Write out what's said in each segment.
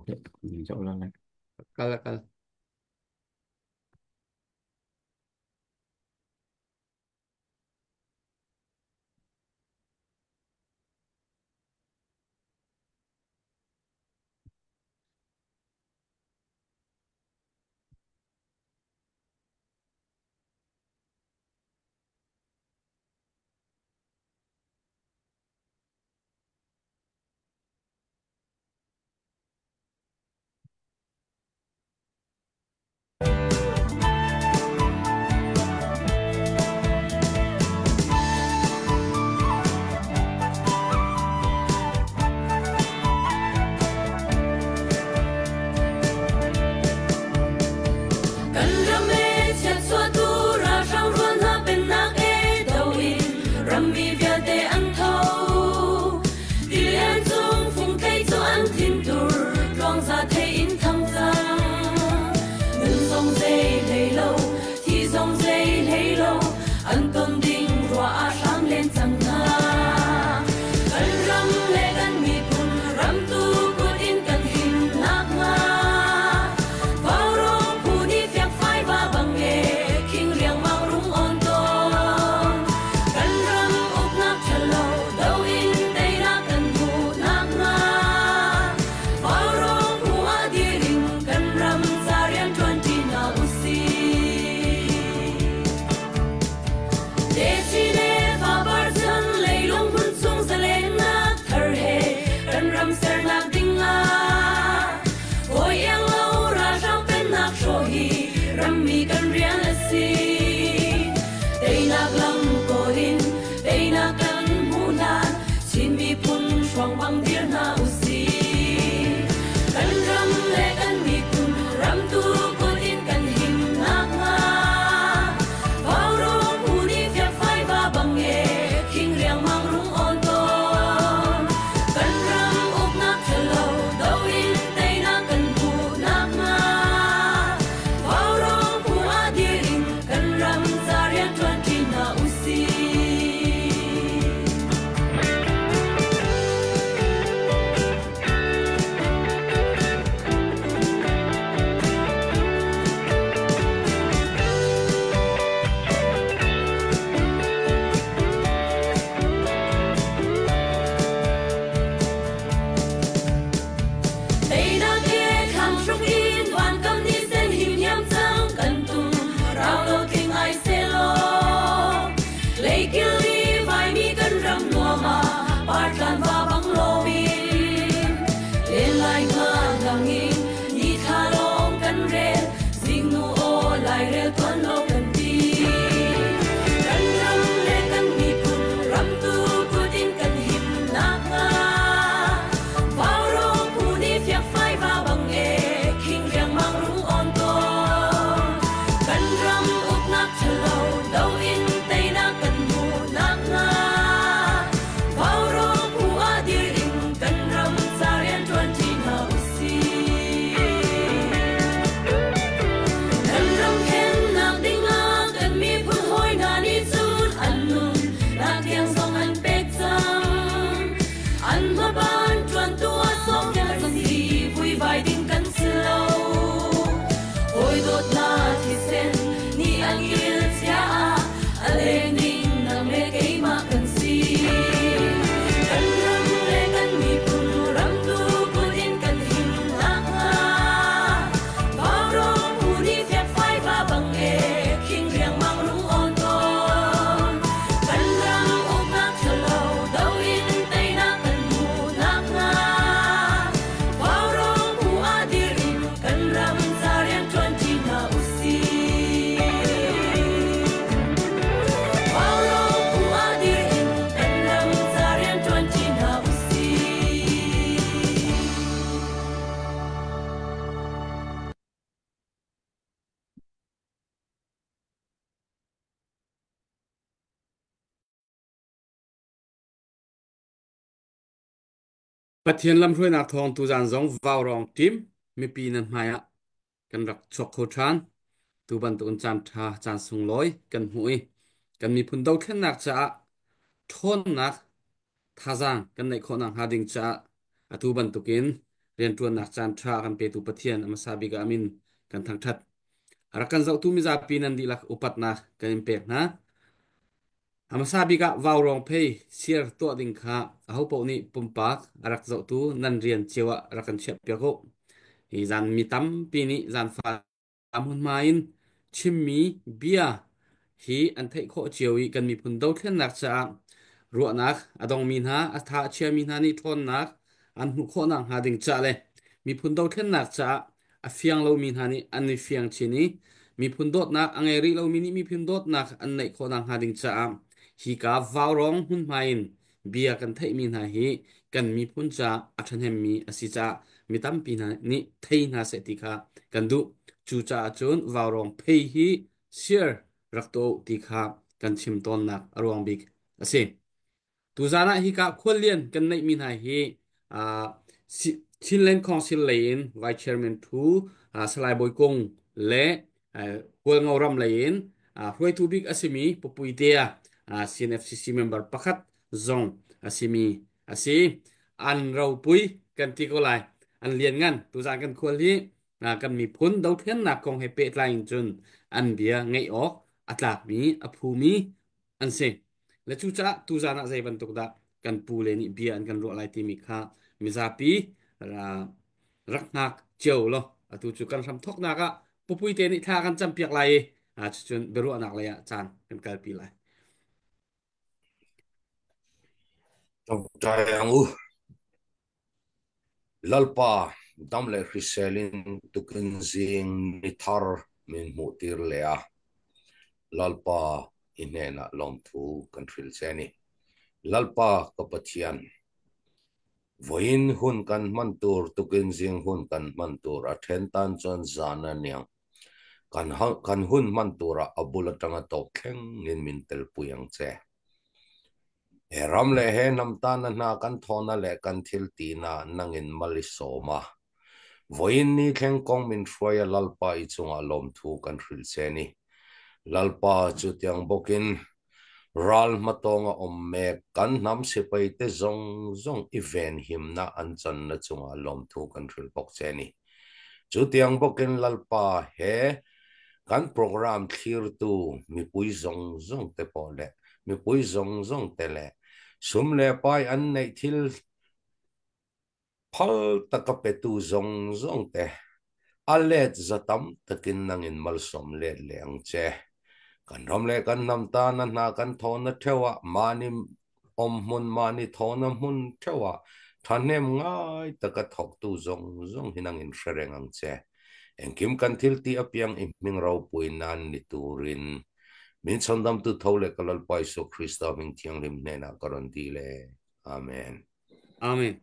Nhìn chỗ lên này. Kal. kan rame chat so tu ra rong ruan ha pen nak e do in ram mi via te an tho ti lian chung phung cây cho an tin tur rong za te in thăng za ngân sông dây lay lâu thì sông dây lay lâu an tom ding rua a sang lên chẳng na kan ram le kan mi pun ram tu kut in kan hin nak nga vào rong pu ni phiak phai ba bang e king riang mang rung on ton kan ram up nak chalo do in dei na kan pu nak nga vào rong pu a di ring kan ram zarian 20 na usi de chi ne va bar chan lei long hun chung za le na thar he kan ram ser nak ding a oi yang lo ra jang pen nak sho hi ram mi kan rian a si dei nak lam ko hin dei nak kan mu na chin mi pun shwang bang dir na usi kan ram le kan mi pun ram tu ko in kan him nak nga vào rong pu ni phiak phai ba bang e king riang mang rung on ton kan ram up nak chalo do in dei na kan pu nak nga vào rong pu a di ring kan ram zarian 20 na usi Tây na kia khang trung in van kam ni sen him hiam chang kan tum rao lo king ai se lo lei kili vai mi kan ram no ma par kan va bang lo bin le lai nga gang in ni tha long kan re sing nu o lai re ton lo kan ti kan ram le kan mi pun ram tu put in kan him na nga vào rong pu ni phiak phai ba bang e king riang mang rung on ton kan ram up nak chalo do in tei na kan mu nak nga vào rong pu a di ring kan ram zarian 20 na usi kan ram khen nak ding a kan mi phun hoi na ni chun an nun nak yang song an pek chang an ma ban chuan tua song ya si vui vai ding kan slow oi dot na thi sen ni an il chia a le ning na me ke ma kan si kan ram le kan mi pun ram tu pun in kan him na nga vào rong pu ni phiak phai ba bang e king riang mang rung on ton kan ram up nak chalo do in tei na kan mu nak nga vào rong pu a di ring kan ram zarian 20 na usi vào rong pu a di ring kan ram zarian 20 na usi Pathian lam hrui nak thong tu zan zong vào rong tim mi pi nan maya kan rak chok kho than tu ban tu chan tha chan sung loi kan hui kan mi phun dau then nak cha thon nak thazang kan nei kho nang hading cha atu ban tukin เรียนตัวนักจันทรากันเปตุปะเทียนอมาซาบิกามินกันทางทัดรักกันเจ้าตุมิซาปีนันดีลักอุปัตนากันอิมเปกนะ amasabi ka vaurong phei siar to ding kha aho po ni pumpak arak zo tu nan rian chewa rakan chep pya ko hi zan mi tam pi ni zan fa amun main chimmi bia hi an thei kho chewi kan mi phun do thlen nak cha ruwa nak adong min ha atha chia min ha ni thon nak an hu kho nak ha ding cha le mi phun do thlen nak cha a fiang lo min ha ni an ni fiang chini mi phun dot nak angeri lo mi ni mi phun dot nak an nei kho nak ha ding cha hi ka vaurong hun main bia kan thei min ha hi kan mi phun cha athan hem mi asi cha mi tam pi na ni thei na se ti kha kan du chu cha chun vaurong phei hi share rakto ti kha kan chim ton nak arwang big ase tuzana hi ka kholian kan nei min hai hi a chinlen council lein vice chairman thu salai boy kong le kol ngauram lein hroi tu big asimi popuitea CNFCC member pakhat zong asimi asi an rau pui kan ti ko lai an lian ngan tuzan kan khol hi kan mi phun dau then na kong he pe tlain chun an bia ngei ok atlak mi aphumi an se le chu cha tu za na zai ban tuk da kan pu le ni bia an kan ro lai ti mi kha mi za pi ra rak nak cheu lo atu chu kan sam thok na ka pupui te ni tha kan cham piak lai chun beru anak la ya chan kan kal pi lai Trai ang lalpa damle hriselin tukin zing nithar min mutir lea lalpa inena lom thu kantril cheni lalpa kapathian voin hun kan mantur tukin zing hun kan mantur a then tan chon zana niang kan hun mantura abulatanga to thleng nin min tel puyang che ram le he nam ta na na kan thona le kan thil ti na nangin malisoma voin ni thleng kong min hroya lalpa I chunga lom thu kan hril che ni lalpa chu tiang bokin ral matonga omme kan nam se pai te zong zong event him na an chan na chunga lom thu kan hril bok che ni chu tiang bokin lalpa he kan program clear tu mi pui zong zong te pole mi pui zong zong te le sum le pai an nei thil phal takapetu zong zong te alet zatam takin nangin malsom le leng che kan rom le kan nam ta na na kan thona thewa mani mun mani thona mun thewa thanem ngai taka thok tu zong zong hinangin shereng ang che engkim kan thil ti apiang iming rau puinan ni turin min sondam tu thole kalal paiso Krista min thiang lim nena karon di le amen amen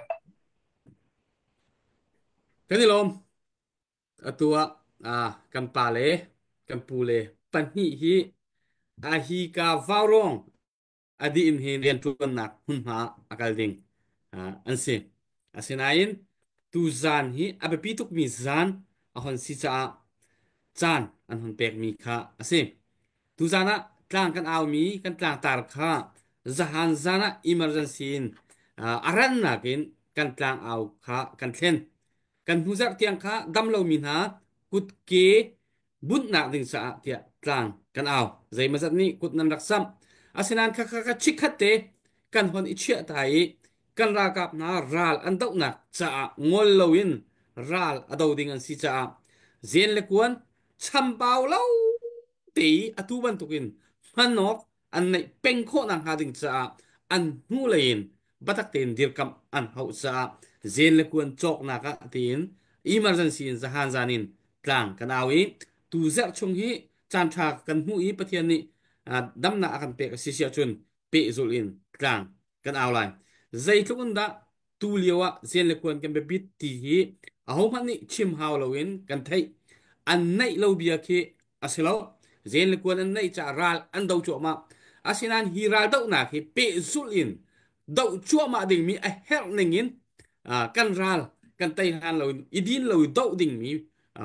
kani lom atua kan pa le kan pu le pan hi hi ka vaurong adi in hin rian tuan nak hun ha akal ding an se asinain tu zan hi abe pituk mi zan ahon si cha chan an hun pek mi kha ase tu zana tlang kan aw mi kan tlang tar kha zahan zana emergency in aran nakin kan tlang aw kha kan thlen kan huzak tiang kha dam lo min ha kut ke bun na ding sa tia tlang kan aw zai mazat ni kut nan raksam asinan kha kha kha chik khatte kan hon ichia tai kan ra kap na ral an dau na cha ngol loin ral ado ding an si cha zen le kuan cham pau lo ti atu ban tukin manok an nei peng kho nang ha ding cha an hu lein batak ten dir kam an hau cha zen le kuan chok na ka tin emergency in zahan zanin tlang kan awi tu zer chung hi chan tha kan hu I pathian ni dam na akan pe si sia chun pe zul in tlang kan aw lai zai tlukun da tu liwa zen le kuan kan be bit ti hi a ho man ni chim haw lo in kan thai an nei lo bia khi asilo zen le kuan an nei cha ral an do cho ma asinan hi ral dau na khi pe zul in dau cho ma ding mi a hel ning in kan ral kan tai han lo idin lo dau ding mi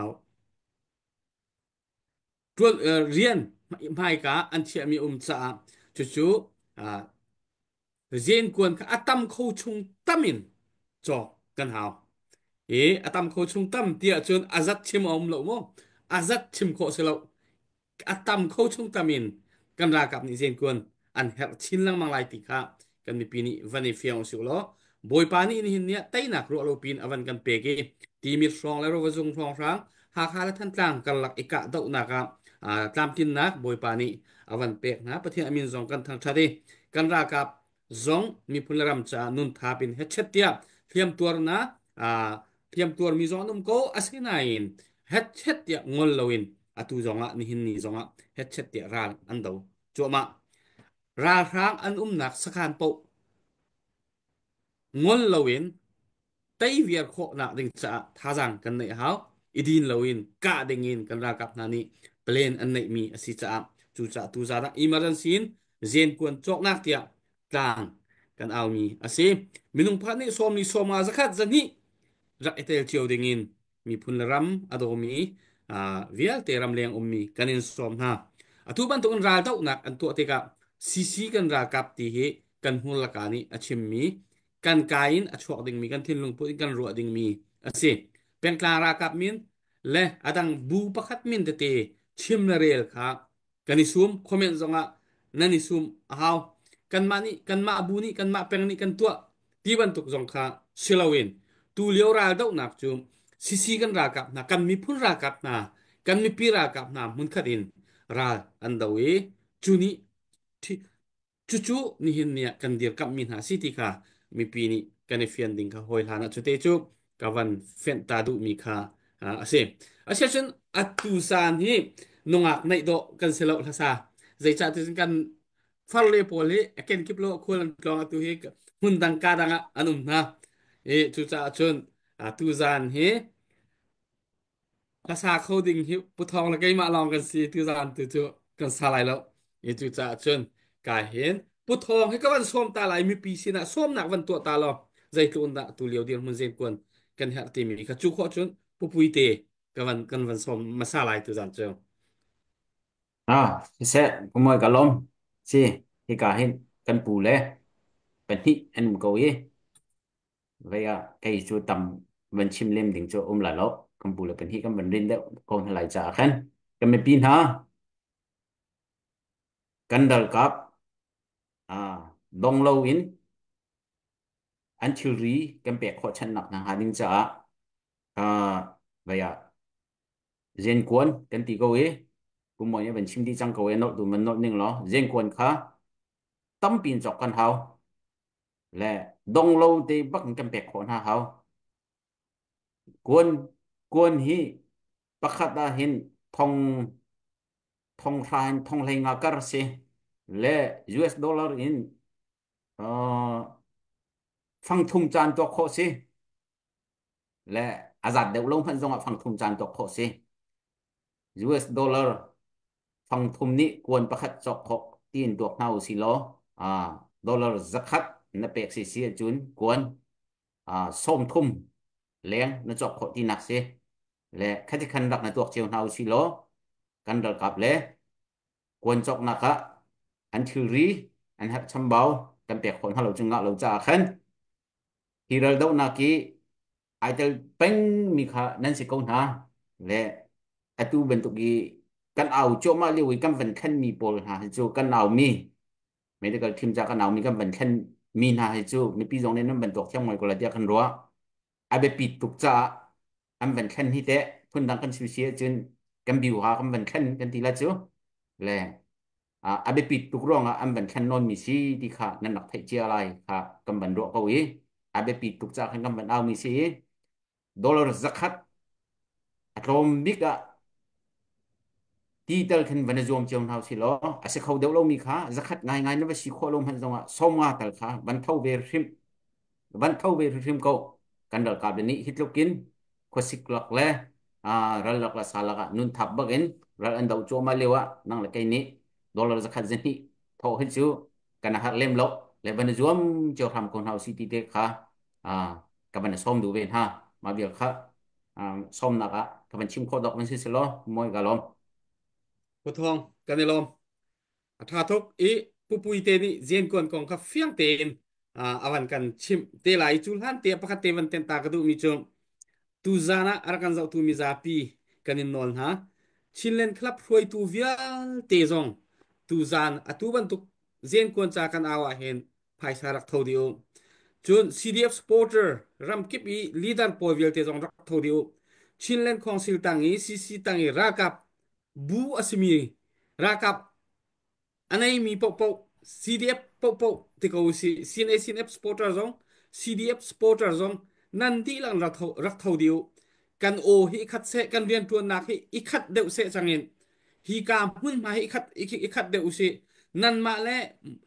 tuan rian mai ka an chia mi cha chu chu zen kuan ka atam kho chung tamin cho kan hao atam kho chung tam tia chun azat chim lo mo azat chim kho se lo atam kho chung tamin kan ra kap ni zen kun an her chin lang mang lai ti kha kan mi pini vani fiang su lo boy pani ni hin nia tai nak ro lo pin avan kan pe ke ti mi song la ro wa zung thong rang ha kha la than tlang kan lak ika dau na ka tlam tin nak boy pani avan pe na pathian amin zong kan thang thadi kan ra kap zong mi phunram cha nun tha pin he chet tia thiam tur na à thiam tur mi zong num ko asinain het chet tia ngol loin atu zonga ni hin ni zonga het chet tia ran an do chu ma ra rang an nak sakhan po ngol loin tây việt kho na ding cha tha jang kan nei hao idin loin ka ding in kan ra kap na ni plan an nei mi asi cha chu cha tu za da emergency zen kun chok nak tia tang kan au mi asi minung pha ni som ma zakhat zani rak etel chiu ding in mi phun ram adomi vial te ram leng ummi kanin som na atu ban to kan ral dau nak an to te ka sisi kan ra kap ti he kan hul la ka ni achim mi kan kain achok ding mi kan thin lung pu kan ro ding mi ase pen kla ra kap min le adang bu pakhat min te chim na rel kha kanisum comment zonga nani sum haw kan mani kan ma bu ni kan ma peng ni kan tua ti ban tuk zong kha silawin tu liao ra dau nak chum sisi kan ra kap na kan mi phun ra kap na kan mi pi ra kap na mun khatin ra an dawi chuni thi chu ni hin nia kan dir kap min ha siti kha mi pi ni kan e fian ding kha hoi lana chu te chu ka van fen ta du mi kha ase ase chen atu san hi nongak nai do kan selo la sa zai cha tu kan far le pole ken kip lo kholan klong atu hi hun dang ka dang anum na chu cha chun atu zan hi ภาษาโคดิ้งฮิปุทองแล้วก็มาลองกันสิที่ร้านตัวจุกันสลายแล้วยี่จุจ่าจนกายเห็นปุทองให้ก็วันส้มตาไหลมีปีสินะส้มหนักวันตัวตาลอใจตุนดะตัวเลียวเดียวมันเจนกวนกันเหติมีขจุขอจนปุปุยเตกันวันส้มมาสลายตัวจานเจ้า sẽ có mời cả lom si thì cả hin cần bù lệ bên thị anh một câu ấy vậy cái chỗ tầm bên chim lên đỉnh chỗ là lỗ cần bù lệ bên thị cần bên lên đấy còn lại trả khen cần bên pin ha cần đal cáp dong lâu in anh chịu rí cần bẹt khó chân nặng hàng hà đinh trả vậy dân quân cần tí câu ấy cũng mọi người bên chim đi trăng câu ấy nốt tụi mình nốt ninh lo dân quân khá tâm pin chọc căn hào là đông lâu thì bắc cầm bẹt khốn hà hào quân quân hi bắc khát đã hin thông thông rain thông lên ngã cар se là US dollar in phăng thùng trànตัวkhó se là azad đều lâu hơn dòng phăng thùng trànตัวkhó se US dollar phăng thùng ní quân bắc khát chọc khó tiền tuộc nào xí lo dollar zakat na pek si chun quân som thum leng na chọc khó tin nạc se là khách khăn đặc na tuộc chiều nào xí lo kan dal kap le quân chọc nạc anh thư rí anh hát chăm bao tâm pek khốn halo chung ngạo lâu cha khen hi ral dau na ki ai tel peng mi kha nan se ko na le atu bentuk gi kan au cho ma liwi kan ven khen mi pol ha chu kan au mi medical team cha kan au mi kan ven khen mi na chu mi pi jong ne nam bentuk thang moi ko la dia kan ro ai be pi tuk cha am ven khen hi te phun dang kan su sia chun kan biu ha kan ven khen kan ti la chu le ai be pi tuk rong am ven khen non mi si ti kha nan nak thai chia lai kha kan ban ro ko wi ai be pi tuk cha kan ban au mi si dollar zakat atom big ti tel khen van zom chom hau si lo ase khau deuh lo mi kha zakhat ngai ngai na ba si kho lom han zonga somwa tal kha ban thau ve rim ko kan dal ka ni hit lokin khosik lak le ral lak la sala ka nun thap bagen ral an dau choma lewa nang la kai ni dollar zakhat zen hi tho hi chu kan har lem lo le ban zom cho ham kon hau si ti te kha ka ban som du ven ha ma bial kha som na ka ka ban chim kho dok man si lo moi ga lom ปุทองกันในลมทาทุกปุปุยเตนี่เจียนกวนกองกับเฟียงเตนอาวันกันชิมเตไหลจูฮันเตียปะคเตวันเตนตากระดูมีจง tu zana arakan zau tu mi zapi kanin nol ha chinlen club hroi tu vial te zong tu zan atu ban tu zen kon cha kan awa hen phai sarak thodiu chun CDF supporter ram kip i leader po vial te zong rak thodiu chinlen council tangi CC tangi rakap bu asimi rakap anai mi pok pok CDF pok pok ti ko si CNF supporter zong CDF supporter zong nan di lang rak thau diu kan o hi khat se kan rian tuan nak hi khat deuh se changin hi ka mun ma hi khat deuh se nan ma le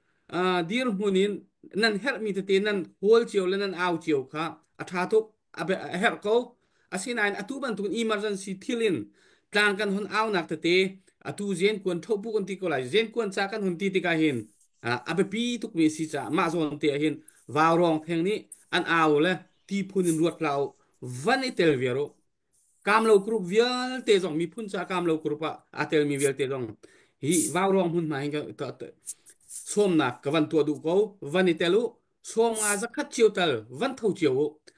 dir hunin nan her mi te nan hol chiu le nan au chiu kha atha thuk abe her ko asinain atuban tun emergency thilin tlang kan hun au nak te atu zen kon thau bu kon ti ko lai zen kon cha kan hun ti ti ka hin abe pi tuk mi si cha ma zon te hin vào rong pheng ni an au le ti phunin ruat lau van itel viaro cam lâu group vial te zong mi phun cha cam lâu group atel mi vial te zong hi vào rong hun mai ga som na kawan tua du ko van itelu som nga zakhat chiu tal van thau chiu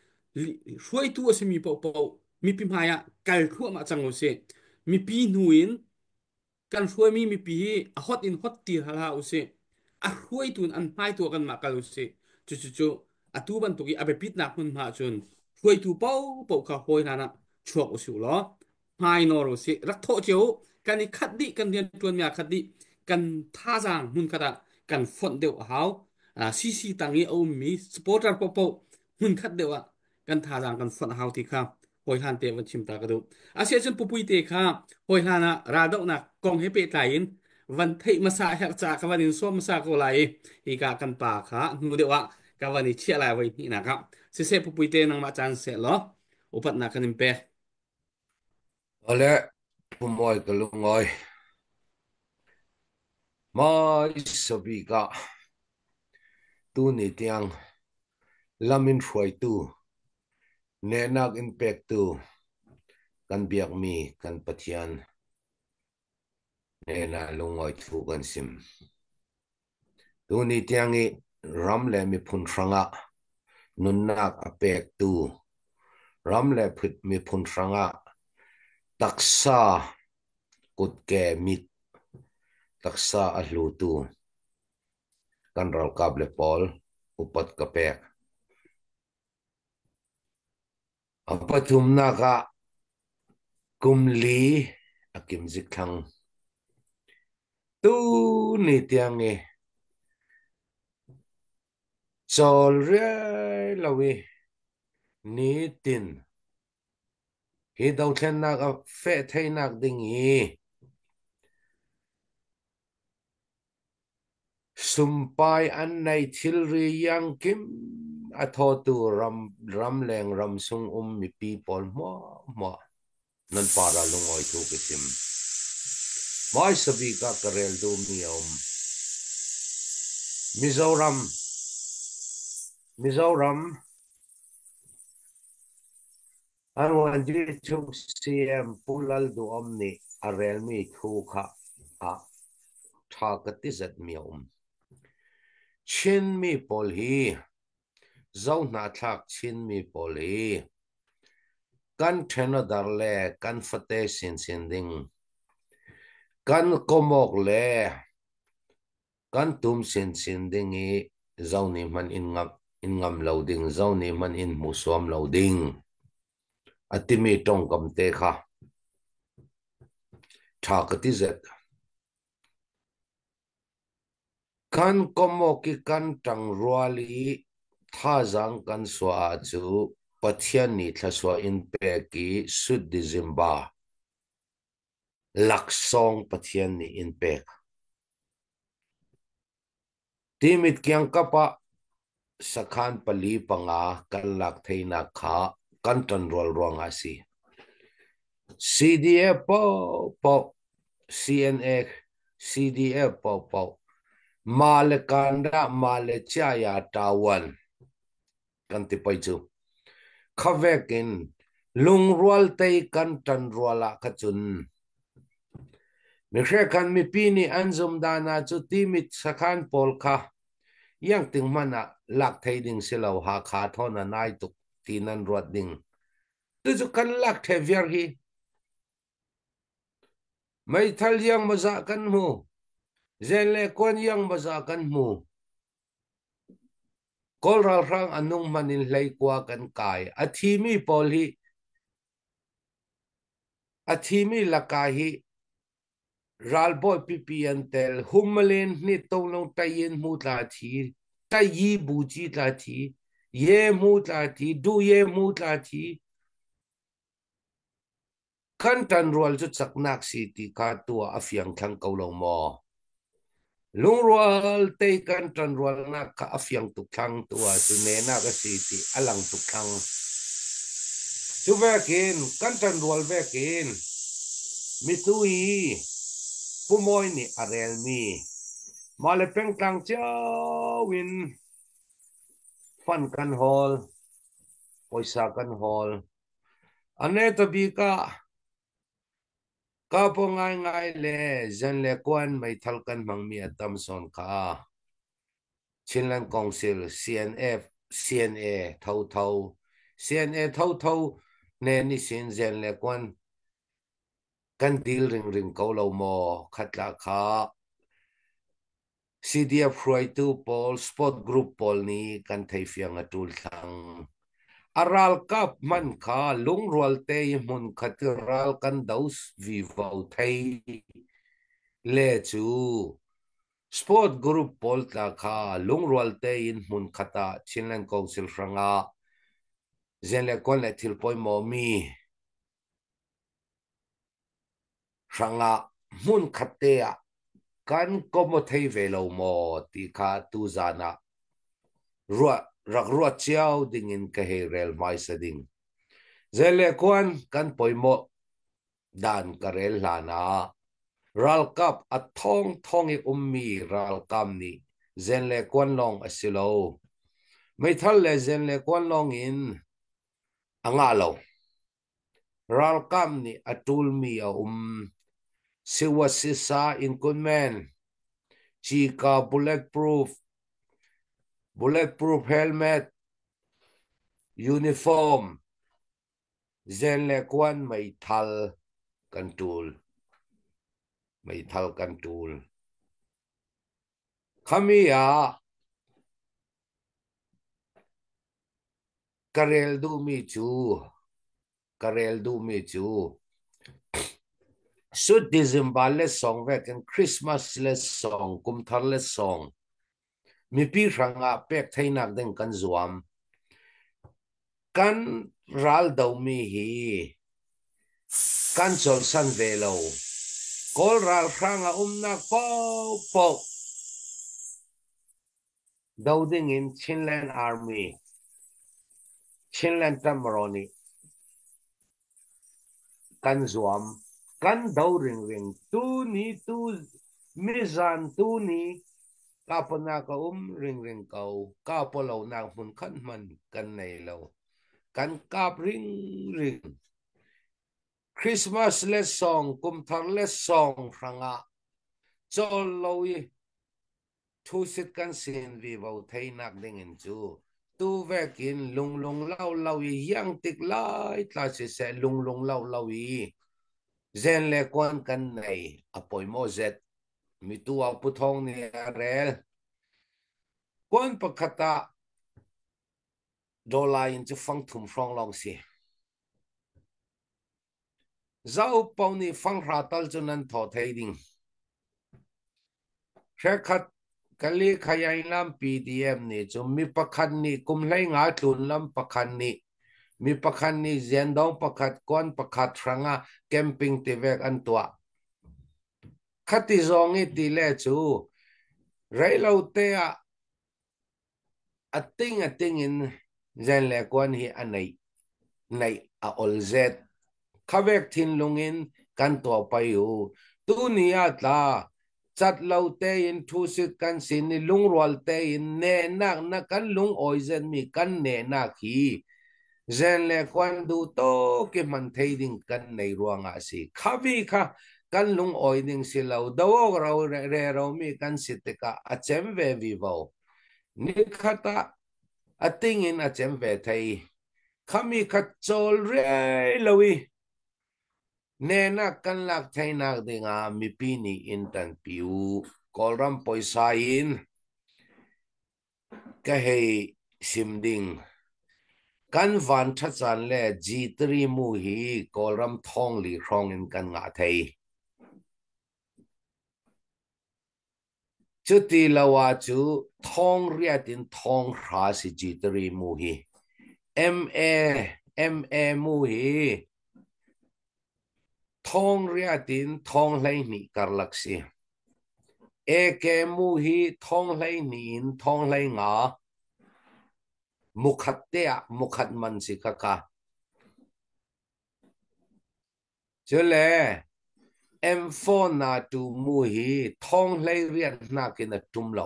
suai tu asimi po po mi pi maya kal khu ma chango se mi pi nuin kan huai mi pi a hot in hot ti hala use a huai tun an mai tu kan ma kal use chu atu ban tu ki abe pit na hun ma chun huai tu pau pau kha hoi na na chuak usu lo mai no ro se rak tho chiu kan ni khat di kan dian tuan mya khat di kan tha jang hun khata kan fon deu hau CC tangi o mi supporter po po hun khat deu kan tha jang kan fon hau ti kha hoi han te van chim ta ka du asia chen pupui te kha hoi hana ra do na kong he pe tai in van thei masa her cha ka van in so masa ko lai hi ka kan pa kha nu de wa ka van ni chia lai wai ni na ka se pupui te nang ma chan se lo upat na kan pe ole pumoi kalungoi mai sabika tu ni tiang lamin phoi tu ne nak impact tu kan biak mi kan pathian ne na lungoi thu kan sim tu ni tiang i ram le mi phun franga nun nak apek tu ram le phit mi phun franga taksa kut ke mit taksa a hlu tu kan ral kap le pol upat kapek apathum naka kumli akim zikhang tu ni tiang e chol re lawi ni tin hi dau thlen nak a fe thei nak ding hi sumpai an nei thil ri yang kim a tho tu ram leng ram sung mi pi pol mo nan para lungoi thu ke sim mai sabi ka karel do mi Mizoram an wan ji chu CM pulal du omni arel mi thu kha a tha ka ti zat mi chin mi pol hi zau na thak chin mi pol hi kan thena dar le kan fate sin ding kan komok le kan tum sin ding i zau ni man in ngam loading zau ni man in muswam loading atimi tong kam te kha tha ka ti zat kan komoki kan tang ruali tha jang kan swa chu pathian ni thlaswa in pe ki sud dizimba laksong pathian ni in pe timit kyang kapa sakhan pali panga kan lak theina kha kan tan rol rong asi CDF po CNA CDF po male kanda male chaya tawan kan ti pai chu khavekin lung rual tei kan tan ruala khachun mi hre kan mi pi ni anzum dana chu timit sakhan pol kha yang ting mana lak thei ding silo ha kha thona nai tuk tinan ruat ding tu chu kan lak the ver hi mai thal yang ma za kan mu zen le kon yang ma za kan mu kol ral rang anung manin hlei kwa kan kai athimi pol hi athimi lakai hi ral boy ppn tel humlen ni tolong tayin mu tla thi tayi bu chi tla thi ye mu tla thi du ye mu tla thi kan tan rual chu chaknak si ti ka tua afiang thlang ko lo mo lung rual te kan tan rual na ka afiang tu thlang tua tu ne na ka si ti alang tu thlang chu vekin kan tan rual vekin mi tui pumoy ni arel mi male peng tang chao win fan kan hol poisa kan hol ane to bi ka po ngai ngai le zen le kwan mai thal kan mang mi atam son ka Chinland Council CNF CNA thau thau CNA thau thau ne ni sin zen le kwan kan dil ring ring ko lo mo khatla kha CDF Freud tu Paul Sport Group Paul ni kan thai fiang atul thang aral kap man kha lung rual te mun khatiral kan daus vi vau thai le chu Sport Group Paul ta kha lung rual te in mun khata Chinland Council franga zenle kon le thil poi mo mi franga mun khatea kan komo thei ve lo mo ti kha tu zana ruwa rak ruwa chiao ding in ka he rel mai sa ding zele kwan kan poimo dan karel lana ral kap a thong thong e ummi ral kam ni zenle kwan long asilo mai thal le zenle kwan long in anga lo ral kam ni atul mi a siwa sisa in kunmen chika bulletproof helmet uniform zenle kwan mai thal kan tul khamia karel du mi chu Sud December le song vek and Christmas le song kumthar le song mi pi ranga pek thainak deng kan zuam kan ral dau mi hi kan chol san velo kol ral ranga nak pau dauding in Chinland Army Chinland Tamaroni kan zuam kan dau ring tu mizan tu ni kapana ka ring kau kapolo na mun khan man kan nei lo kan kap ring Christmas le song kumthar le song ranga chol loi thu sit kan sin vi vo thei nak ding in chu tu vekin lung lau yang tik lai tla se lung lau zen le kwan kan nei apoi mo zet mi tu au pu thong ni rel kwan pakhata dola in chu phang thum frong long si zau pau ni phang ra tal chu nan tho thei ding khat kali khayai lam pdm ni chu mi pakhan ni kum lai nga tlun lam pakhan ni mi pakhan ni zendong pakhat kon pakhat ranga camping ti vek an tua khati zongi ti le chu railo te a ting in zen le kon hi anei nei a olzet khavek thin lungin kan to payu tu nia tla chat lo te in thu sit kan sin ni lung rol te in ne nak na kan lung oi zen mi kan ne na khi zen le kwan du to ke man thei ding kan nei ruanga si khavi kha kan lung oi ding si lo do ro re ro mi kan sitka a chem ve vi vo ni khata a ting in a chem ve thei khami khat chol re lowi nena kan lak thainak dinga mi pi ni in tan piu kolram poisa in ka hei simding kan van tha chan le G3 mu hi kolram thong li rong in kan nga thei chu ti lawa chu thong riatin thong ra si G3 mu hi ma mu hi thong riatin thong lai ni karlak si eke mu hi thong lai nin thong lai nga mukhat te mukhat man si kaka chule M4 na tu mu hi thong lai riat na kina tum lo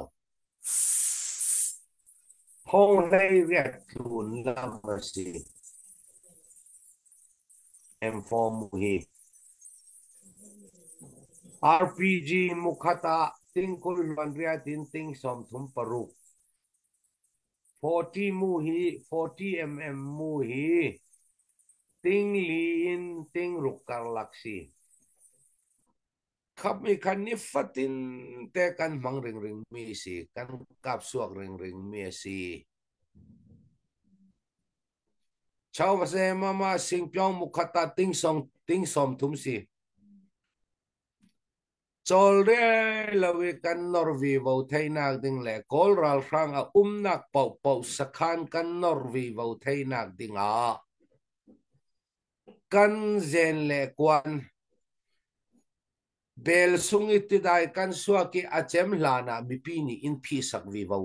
thong lai riat tun lam si M4 mu hi RPG mukhata ting kul man riatin ting som thum paru 40 mu hi 40 mu hi ting liin ting rukar laksi khap mi khan ni fatin te kan mang ring ring mi si kan kap suak ring ring mi si chau se mama sing pyong mukhata ting som thum si chol re lawi kan norvi vo thainak ding le kol ral rang a nak pau pau sakhan kan norvi vo thainak ding a kan zen le kwan bel sungi tidai kan suaki achem lana mi pi ni in phi sak vi vo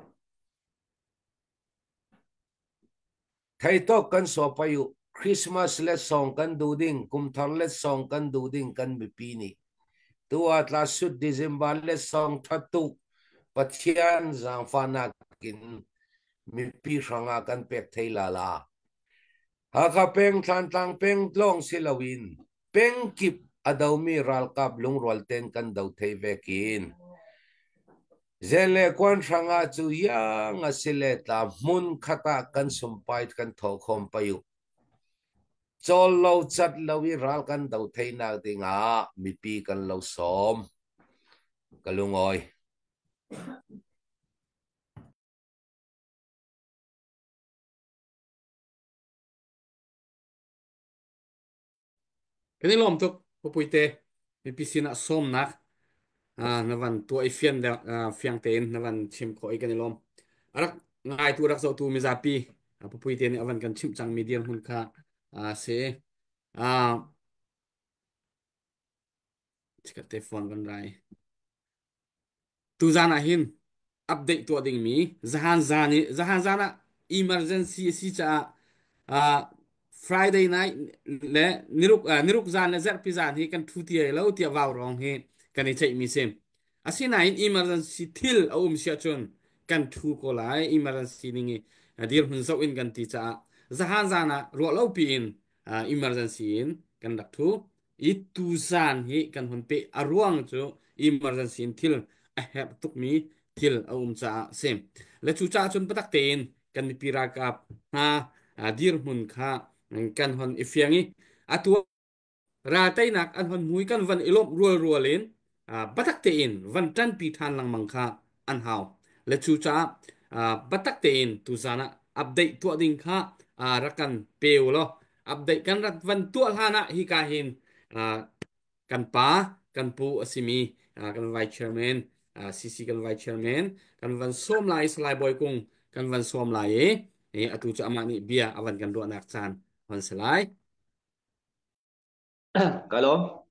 thai to kan so payu Christmas le song kan du ding kum thar le song kan du ding kan mi pi ni tua tla sut December le song thatu pathian zang fana kin mi pi ranga kan pek theila la ha kha peng than tang peng tlong silawin peng kip adawmi ral kap lung rol ten kan daw thei vekin zele kwan ranga chu yang asile ta mun khata kan sumpai kan thokhom payu chol lo chat lowi ral kan daw thei na dinga mi pi kan lo som kalungoi cái này lom tuk pupuite mi pisina som nak na van tu ai fian da fiang ten na van chim ko ai cái này lom arak ngai tu rak zo tu mi zapi pupuite ni avan kan chim chang medium hun kha se chika te phone van rai tu zana hin update tu ding mi zahan zana emergency si cha Friday night le niruk zan le zar pi zan hi kan thu tia lo tia waw rong he kan ni chei mi sem asina in emergency thil sia chun kan thu ko lai emergency ningi dir hun so in kan ti cha zahan zana ro lo pi in emergency in kan dak thu I tu zan hi kan hun pe arwang chu emergency in thil a hep tuk mi thil cha sem le chu cha chun patak ten kan mi pira kap ha dir hun kha kan hon ifyangi atua ra tay nak an hon mui kan van ilom rual rualin batak te in van tan pi than lang mangkha an haw le chu cha batak te in tu zana update tu ding kha rakan peu lo update kan rat van tu hana hi ka hin kan pa kan pu asimi kan vice chairman cc kan vice chairman kan van som lai slai boy kung kan van som lai atu cha amani bia avan kan do nak chan on slide Kalau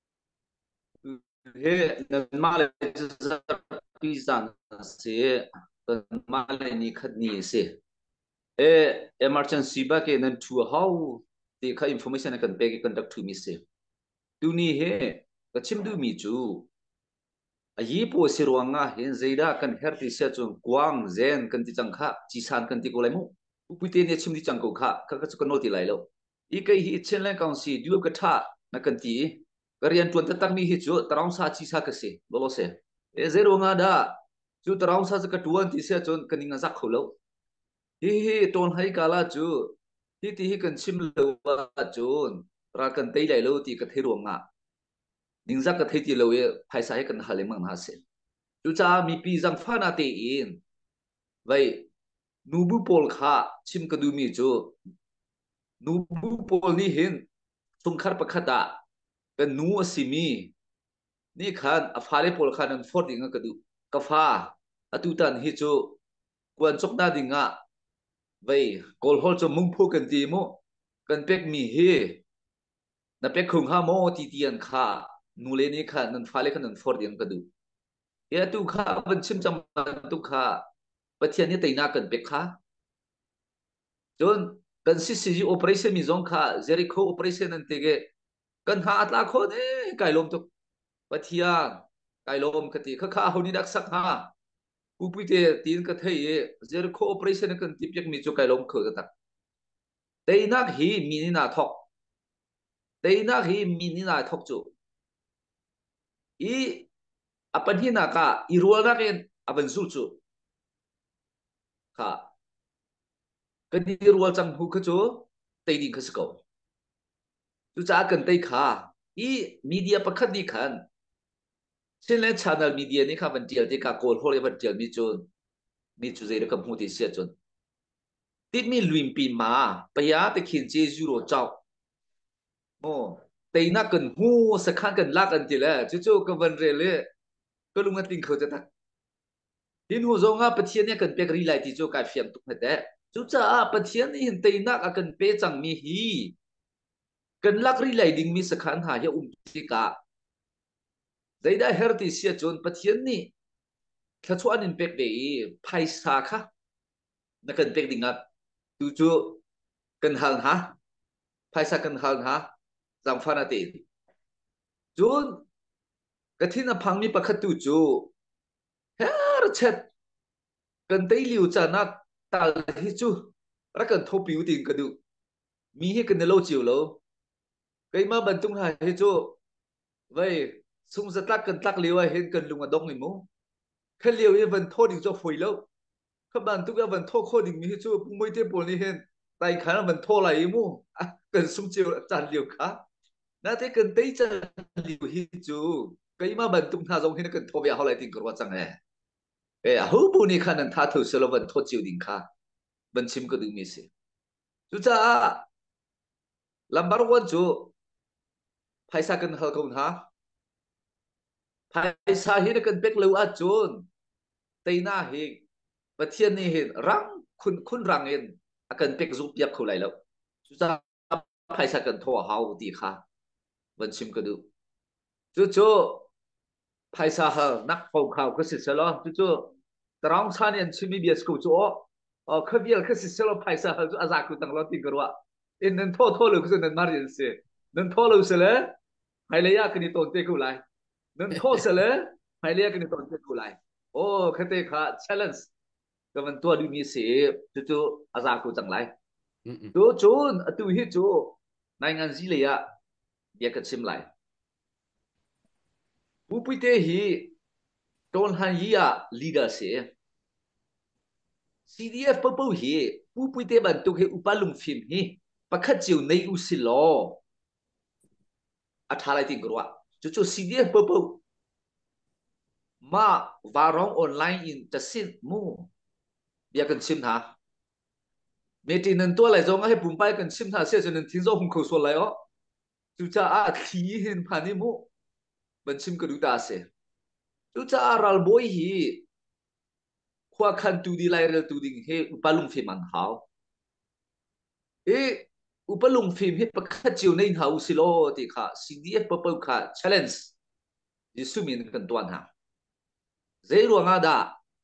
he male pizan se male ni khatni se emergency ba ke nan tu how the ka information kan pe conduct to mi se tu ni he ka chim du mi chu a yi po se ruanga hen zeida kan her ti se chung kwang zen kan ti chang kha chi san kan ti ko lai mu puite ne chim ti chang ko kha ka ka chu kan no ti lai lo I kai hi chen lang kaung si du ka tha na kan ti karian tuan tak mi hi chu tarang sa chi sa ka se lo se e zero nga da chu tarang sa ka tuan ti se chon kan nga zak kholo hi ton hai kala chu ti hi kan chim lo wa chun ra kan tei lai lo ti ka thei ruang nga ding za ka thei ti lo ye phai sa he kan hale mang ha se chu cha mi pi jang fa na te in vai nu bu pol kha chim ka du mi chu nu bu pol ni hin sum khar pakhata kan nu asimi ni khan afale pol khan an for ding ka du ka fa atu tan hi chu kwan chok na dinga vậy call hol cho mung phu kan ti mo kan pek mi he na pek khung ha mo ti tian kha nu le ni kha nan fa le khan nan for dian ka du ya tu kha ban chim cham tu kha pathian ni teina kan pek kha chon kan CCG operation mi zong kha Jericho operation an te ge kan ha atla kho ne kai lom tu pathian kai lom ka ti kha kha ho ni dak sak ha upite tin ka thei Jericho operation kan ti pek mi chu kai lom kho ta teina hi mi ni na thok teina hi mi ni na thok chu i apan hi na ka i rual na ken aban zul chu kha kan ni rual chang hu kha chu tei ding kha sko chu cha kan tei kha i media pakhat ni khan sin le channel media ni kha ban tial te ka kol hol ban tial mi chu zai ka mu ti sia chun ti mi luim pi ma pa ya te khin che zuro chao mo teina kan hu sa khan kan la kan ti le chu chu ka ban re le ko lu nga ting kho ta tin hu zonga pathian ne kan pek ri lai ti chu ka fiam tu hete chu cha pathian ni hin teina ka kan pe chang mi hi kan lak ri lai ding mi sa khan ha ya ti ka zaida her ti sia chon pathian ni kha chuan in pek be phai sa kha na kan pek dinga tu chu kan hal ha phai sa kan hal ha jam fa na te chun kathina phangmi pakhat tu chu her chet kan tei liu cha na tal hi chu ra kan tho piu ting ka du mi hi kan lo chiu lo kai ma ban tung ha hi chu vai sung za tak kan tak liu hen kan lunga dong ni mo khan liu ye van tho ding cho phoi lo kha ban tu ga van tho kho ding mi hi chu pung moi te pol ni hen tai khana van tho lai mo kan sung chiu chan liu kha na te kan tei cha liu hi chu kai ma ban tung ha jong hen kan tho bia ho lai ting ko wa chang hu bu ni khan an tha thu se lo van tho chiu ding kha ban chim ko ding mi se chu cha lambar wan chu phaisa kan hal ko ha phaisa hi kan pek lo a chun teina hi pathian ni hin rang khun rang en akan pek zu piak khu lai lo chu cha phaisa kan tho hau ti kha ban chim ko du chu chu phaisa ha nak pau khau ko si se lo chu chu tarang chan en chimi bias ku chu o khabial ka si se lo phaisa ha chu aza ku tang lo ti garwa in nan tho tho lo ku nan mar yin se nan tho lo se le hai le ya kni ton te ku lai nan tho se le hai le ya kni ton te ku lai o khate kha challenge ka man to du mi se chu chu aza ku tang lai chu chun atu hi chu nai ngan zi le ya ya ka chim lai pu pu te hi ton han yi ya leader se CDF papu hi pu pu te ban tu he upalung phim hi pakhat chiu nei u si lo athalai ting gro chu chu CDF papu ma varong online in tasin mu bia kan sim tha me tin nan to lai zong a he pum pai kan sim tha se chen nan thin zo hum kho so lai o chu cha a thi hin phani mu ban sim ka du ta se chu cha ral boy hi khwa khan tu di lai rel tu ding he upalung phim an hao e upalung phim he pakhat chiu nei hau si lo ti kha CDF papu kha challenge yisumin kan tuan ha zai ruanga da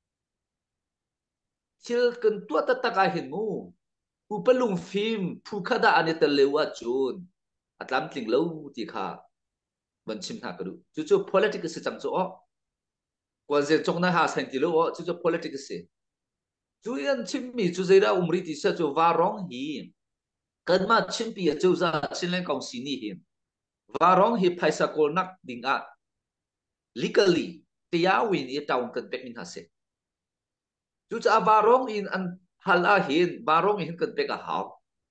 chil kan tua ta taka hin mu upalung phim phu khada ane ta lewa chun atlam tling lo ti kha ban chim tha kadu chu chu politics se chang cho kwan je chok na ha san ti lo chu chu politics se chu yan chim mi chu zai da umri ti sa chu warong hi kan ma chim pi chu za chin len kong si ni hin warong hi phaisa kol nak ding a legally tia win e taun kan pek min ha se chu cha barong in an hala hin barong hin kan pek a haw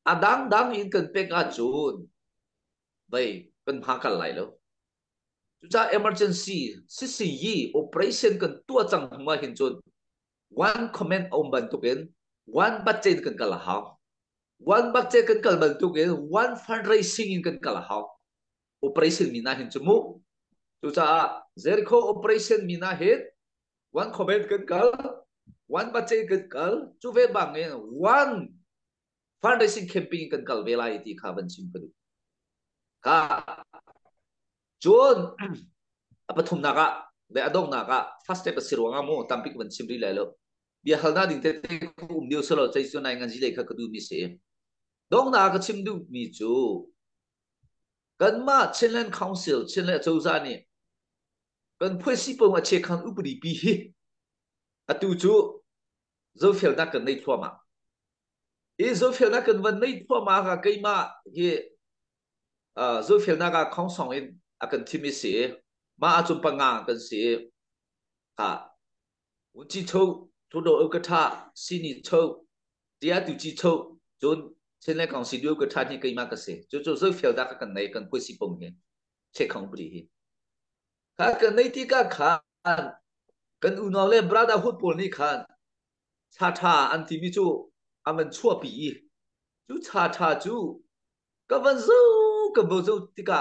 adang dang in kan pek a chun vậy kan ha kal lai lo chu cha emergency si si yi operation kan tua chang ma hin chun one comment om ban tu ken one budget kan kala ha one budget kan kal ban tu ken one fundraising in kan kala ha operation mina hin chu mu chu cha Jericho operation mina hết one comment kan kal one budget kan kal chu ve bang one fundraising campaign kan kal vela iti kha ban sim ka ka chun apathum naga le adong naga first step sirwanga mo tampik ban sim ri lelo bia halna ding te kum dio solo chai chu nai ngan ji le kha ka du mi se dong na ka chim du mi chu kan ma chinland council chinland chau za ni kan phoi si po ma che khan upri pi hi atu chu zo fel na kan nei thwa ma e zo fel na kan van nei thwa ma ka kai ma hi zo fel na ka khong song in akan thimi se ma a chum panga kan se ka un chi chou thu do ka tha sini chou dia tu chi chou jon chen le kong si dio ka tha ni kai ma ka se chu chu zo fel da ka kan nei kan phoi si pom he che khong pri hi ka kan nei ti ka khan kan u no le brotherhood pol ni khan cha tha an ti mi chu aman chua pi chu cha tha chu ka van zo ka bo zo ti ka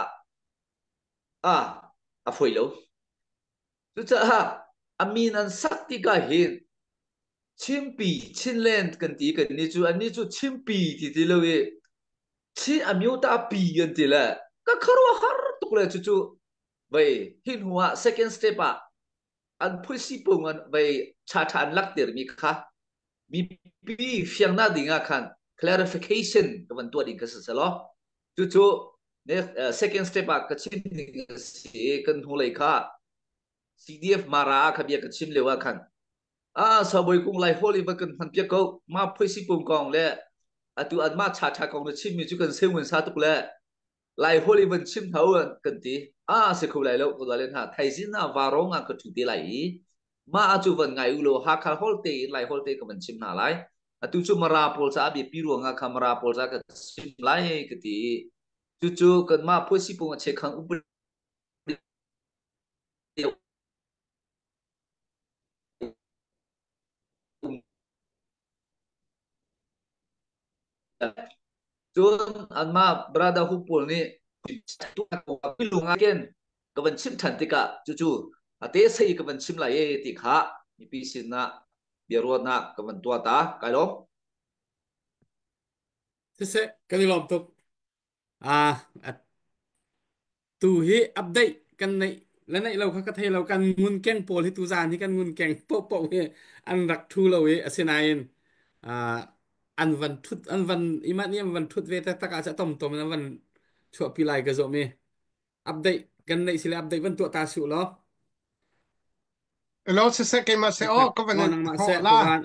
a phoi lo chu cha ha amin an sak ti ka hin chimpi chinland kan ti kan ni chu chimpi ti ti lo e chi amyo ta pi gan ti la ka kharo har tuk le chu chu bai hin huwa second step a an phoi si pong an bai cha tha an lak ter mi kha mi pi fiang na dinga khan clarification ka ban to ding ka sa lo chu chu ne second step a ka chin ni si kan hu lai kha CDF mara kha bia ka chim lewa khan sa boi kung lai holi ba kan han pia ko ma phoi si pong kong le atu an ma cha cha kong na chim mi chu kan se mun sa tuk le lai holi ban chim thau kan ti se khu lai lo ko la len ha thai sin na warong a ka thu ti lai ma a chu van ngai u lo ha khal hol te lai hol te ka ban chim na lai atu chu mara pol sa bi pi ro nga khamara pol sa ka chim lai ka ti chu chu kan ma phoi si pong a che khang u chun an ma brother hu pol ni tu ko pi lunga ken ka ban chim than ti ka chu chu ate sei ka ban chim la ye ti kha ni pi sin na bia ro na ka ban tua ta kai lo thế sẽ cái lom tục tu hi update kan nei la nei lo kha ka thei lo kan ngun keng pol hi tu zan hi kan ngun keng po po he an rak thu lo he asenain à an van thut an van iman yam van thut ve ta ta ka cha tom tom na van chua pi lai ka zo me update kan nei sila update van tu ta su lo lo se ke ma se o covenant nang ma ho se la tu van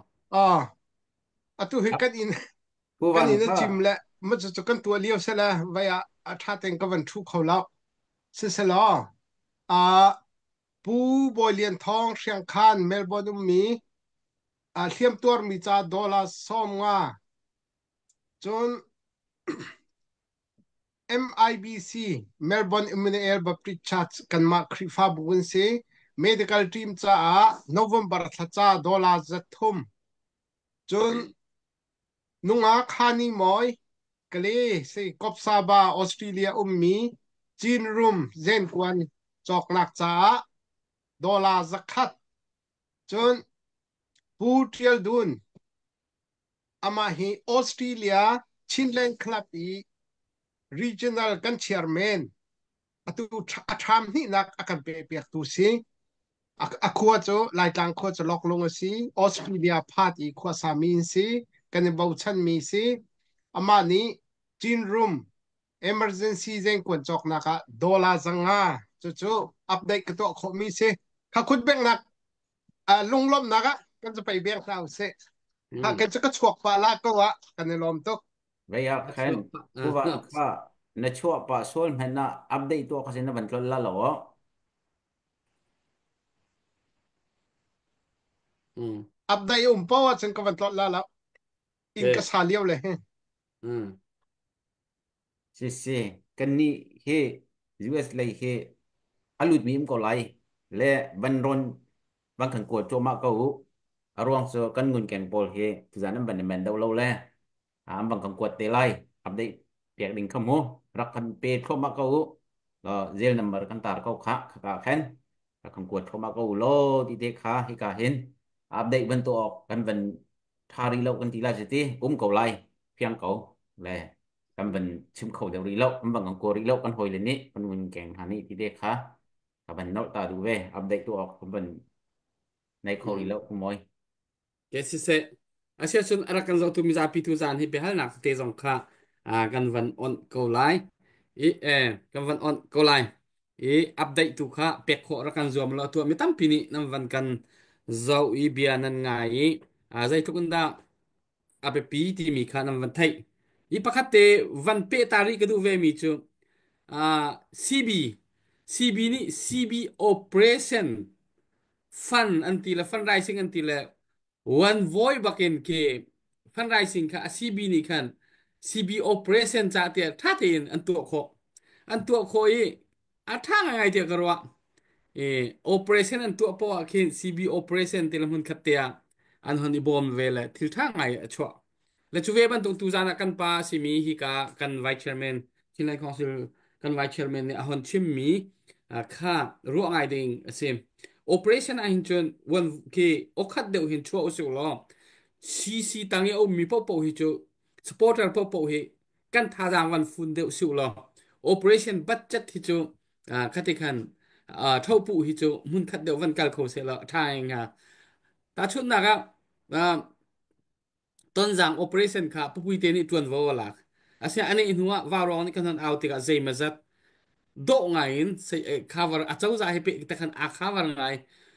atu hi kan in pu kan van in kha chim la ma chu kan tu liu se la va ya a tha ten covenant thu kho la se lo pu boilian thong siang khan melbourne mi thiam tur mi cha dola som nga chun MIBC Melbourne Immunoair Baptist Church kan ma khrifa bugun se medical team cha November thacha dola zathum chun nunga khani moi kale se kopsaba Australia ummi chin room zen kwan chok nak cha dola zakhat chun pu trial dun ama hi Australia Chinland Club i regional kan chairman atu atham ni nak akan pe tu si akhuwa cho lai tang kho cho lok long si Australia party kho samin si kan bau chan mi si ama ni chin room emergency zen kon chok na ka dola zanga chu update ka to kho mi se kha khut bek nak lung lom na ka kanจะไปเบียงเราเสถ้ากันจะก็ชวกปลาลากก็วะกันในลมตก ve ya khan pu van kha na chua pa sol man na update to ka sin na ban tol la lo อืมอัปเดตอุ้มป้าว่าฉันก็วันตลอดแล้วอินก็สาเลียวเลย si kan ni he US lai he alut mi ko lai le ban ron ban kan ko cho ma ko arwang so kan ngun ken pol he tu zanam ban men dau lo le bang kan ko te lai update piak ding khamo rak kan pe kho ma ko lo zel number kan tar ko kha kha khen rak kan ko kho ma ko lo ti te kha hi ka hen update ban to ok kan ban thari lo kan ti la ti ko lai piang ko le kan ban chim khẩu đều reload kan bang kan ko reload kan hoi le ni kan ngun ken hani ti te kha ka ban no ta du ve update to ok kan ban nay ko reload ko moi Yes, se asia chun ara kan zo tu mi za pi tu zan hi be hal nak te zong kha kan van on ko lai kan van on ko lai update tu kha pe kho ra kan zo lo tu mi tam pi ni nam van kan zo i bia nan ngai zai tu kun da ape pi ti mi kha nam van thai pakhat te van pe tari ka du ve mi chu CB CB ni CB operation fund until fundraising until one void bakin ke fundraising ka CB ni kan CB operation cha te tha te in an tu kho i athang ngai te karwa operation an tu po akin CB operation te lamun khatia an hon ibom vele thil tha ngai achwa le chuwe ban tu jana kan pa simi hi ka kan vice chairman chinai council kan vice chairman ni ahon chim mi kha ru ngai ding asim operation a hin chon one ke okhat deu hin chua usu lo CC tangi o mi po hi chu supporter po hi kan tha jang wan fun deu su lo operation budget hi chu khati khan thau pu hi chu mun khat deu van kal kho se lo thai nga ta chun na ga ton jang operation kha pupui te ni tuan vo la asia ane inhuwa warong ni kan out ti ga zai mazat do ngain se cover a chau za he pe ta khan a cover ngai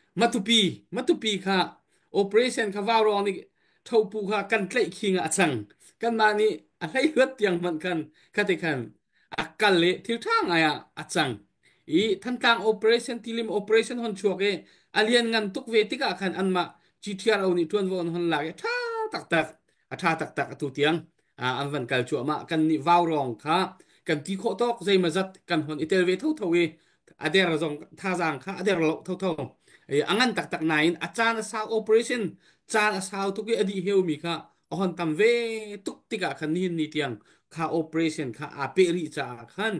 matupi kha operation kha warong ni thopu kha kan tlai khinga achang kan ma ni a hlai huat tiang man kan khate khan akal le thil thang aya achang than tang operation tilim operation hon chuake alien ngan tuk ve tika khan anma GTR ni tuan von hon la ge tha tak tak tha tak tak tu tiang an van kal chu ma kan ni warong kha kan ti kho tok zai ma zat kan hon itel ve tho tho we ader zong tha jang kha ader lo tho tho angan tak tak nain achan sa operation chan sao tu ki adi heu mi kha on tam ve tuk tika khan ni ni tiang kha operation kha a pe ri cha khan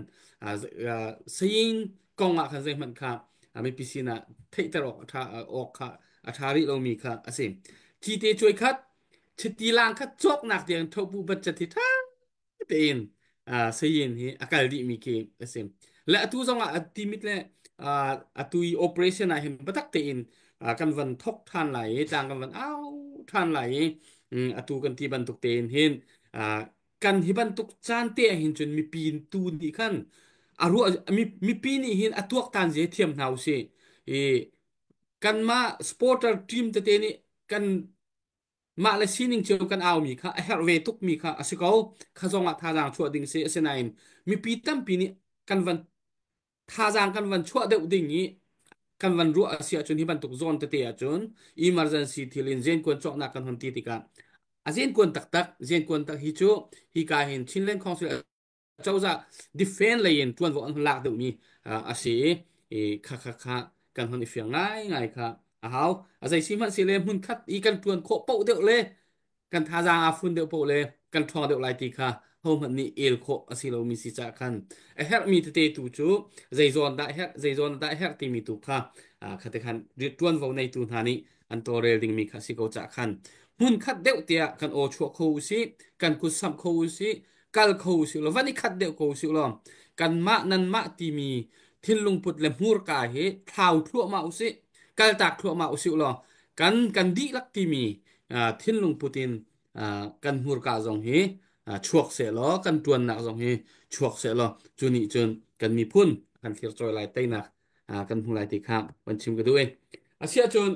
sein kong a khan zai man kha mi pisina thei tarok tha ok kha athari lo mi kha asim chi te choi khat chiti lang khat chok nak tiang thopu bat chati tha tein sein hi akal di mi ke asim la tu zonga atimit le atui operation a him batak tein kan van thok than lai tang kan van au than lai atu kan ti ban tuk ten hin kan hi ban tuk chan te hin chun mi pin tu ni khan aru mi pi ni hin atuak tan je thiam nau se e kan ma sporter team te ni kan ma le sining chu kan aw mi kha her ve tuk mi kha asiko khazonga tha jang chu ding se senain mi pi tam pi ni kan van tha jang kan van chu de ding ni kan van ru asia chun hi ban tuk zone te a chun emergency thilin zen kon chok na kan hon ti tika a zen kon tak tak zen kon tak hi chu hi ka hin chinlen council chau za defend le yin tuan vo an lak de mi a se kha kha kha kan hon ifyang ngai ngai kha a hau a zai si man si le mun khat i kan tuan kho po de le kan tha jang a fun de po le kan thong de lai ti kha hom han ni el kho asilo mi si cha khan a her mi te tu chu zai zon da her ti mi tu kha khate khan ri tuan vo nei tu na ni an to rel ding mi kha si ko cha khan hun khat deuh tia kan o chu kho si kan ku sam kho si kal kho si lo vani khat deuh kho si lo kan ma nan ma ti mi thin lung put le mur ka he thau thu ma u si kal tak thu ma u si lo kan di lak ti mi thin lung putin kan mur ka zong he chuak se lo kan tuan na zong he chuak se lo chu ni chun kan mi phun kan thir choi lai tai na kan hu lai ti kha ban chim ka du e asia chun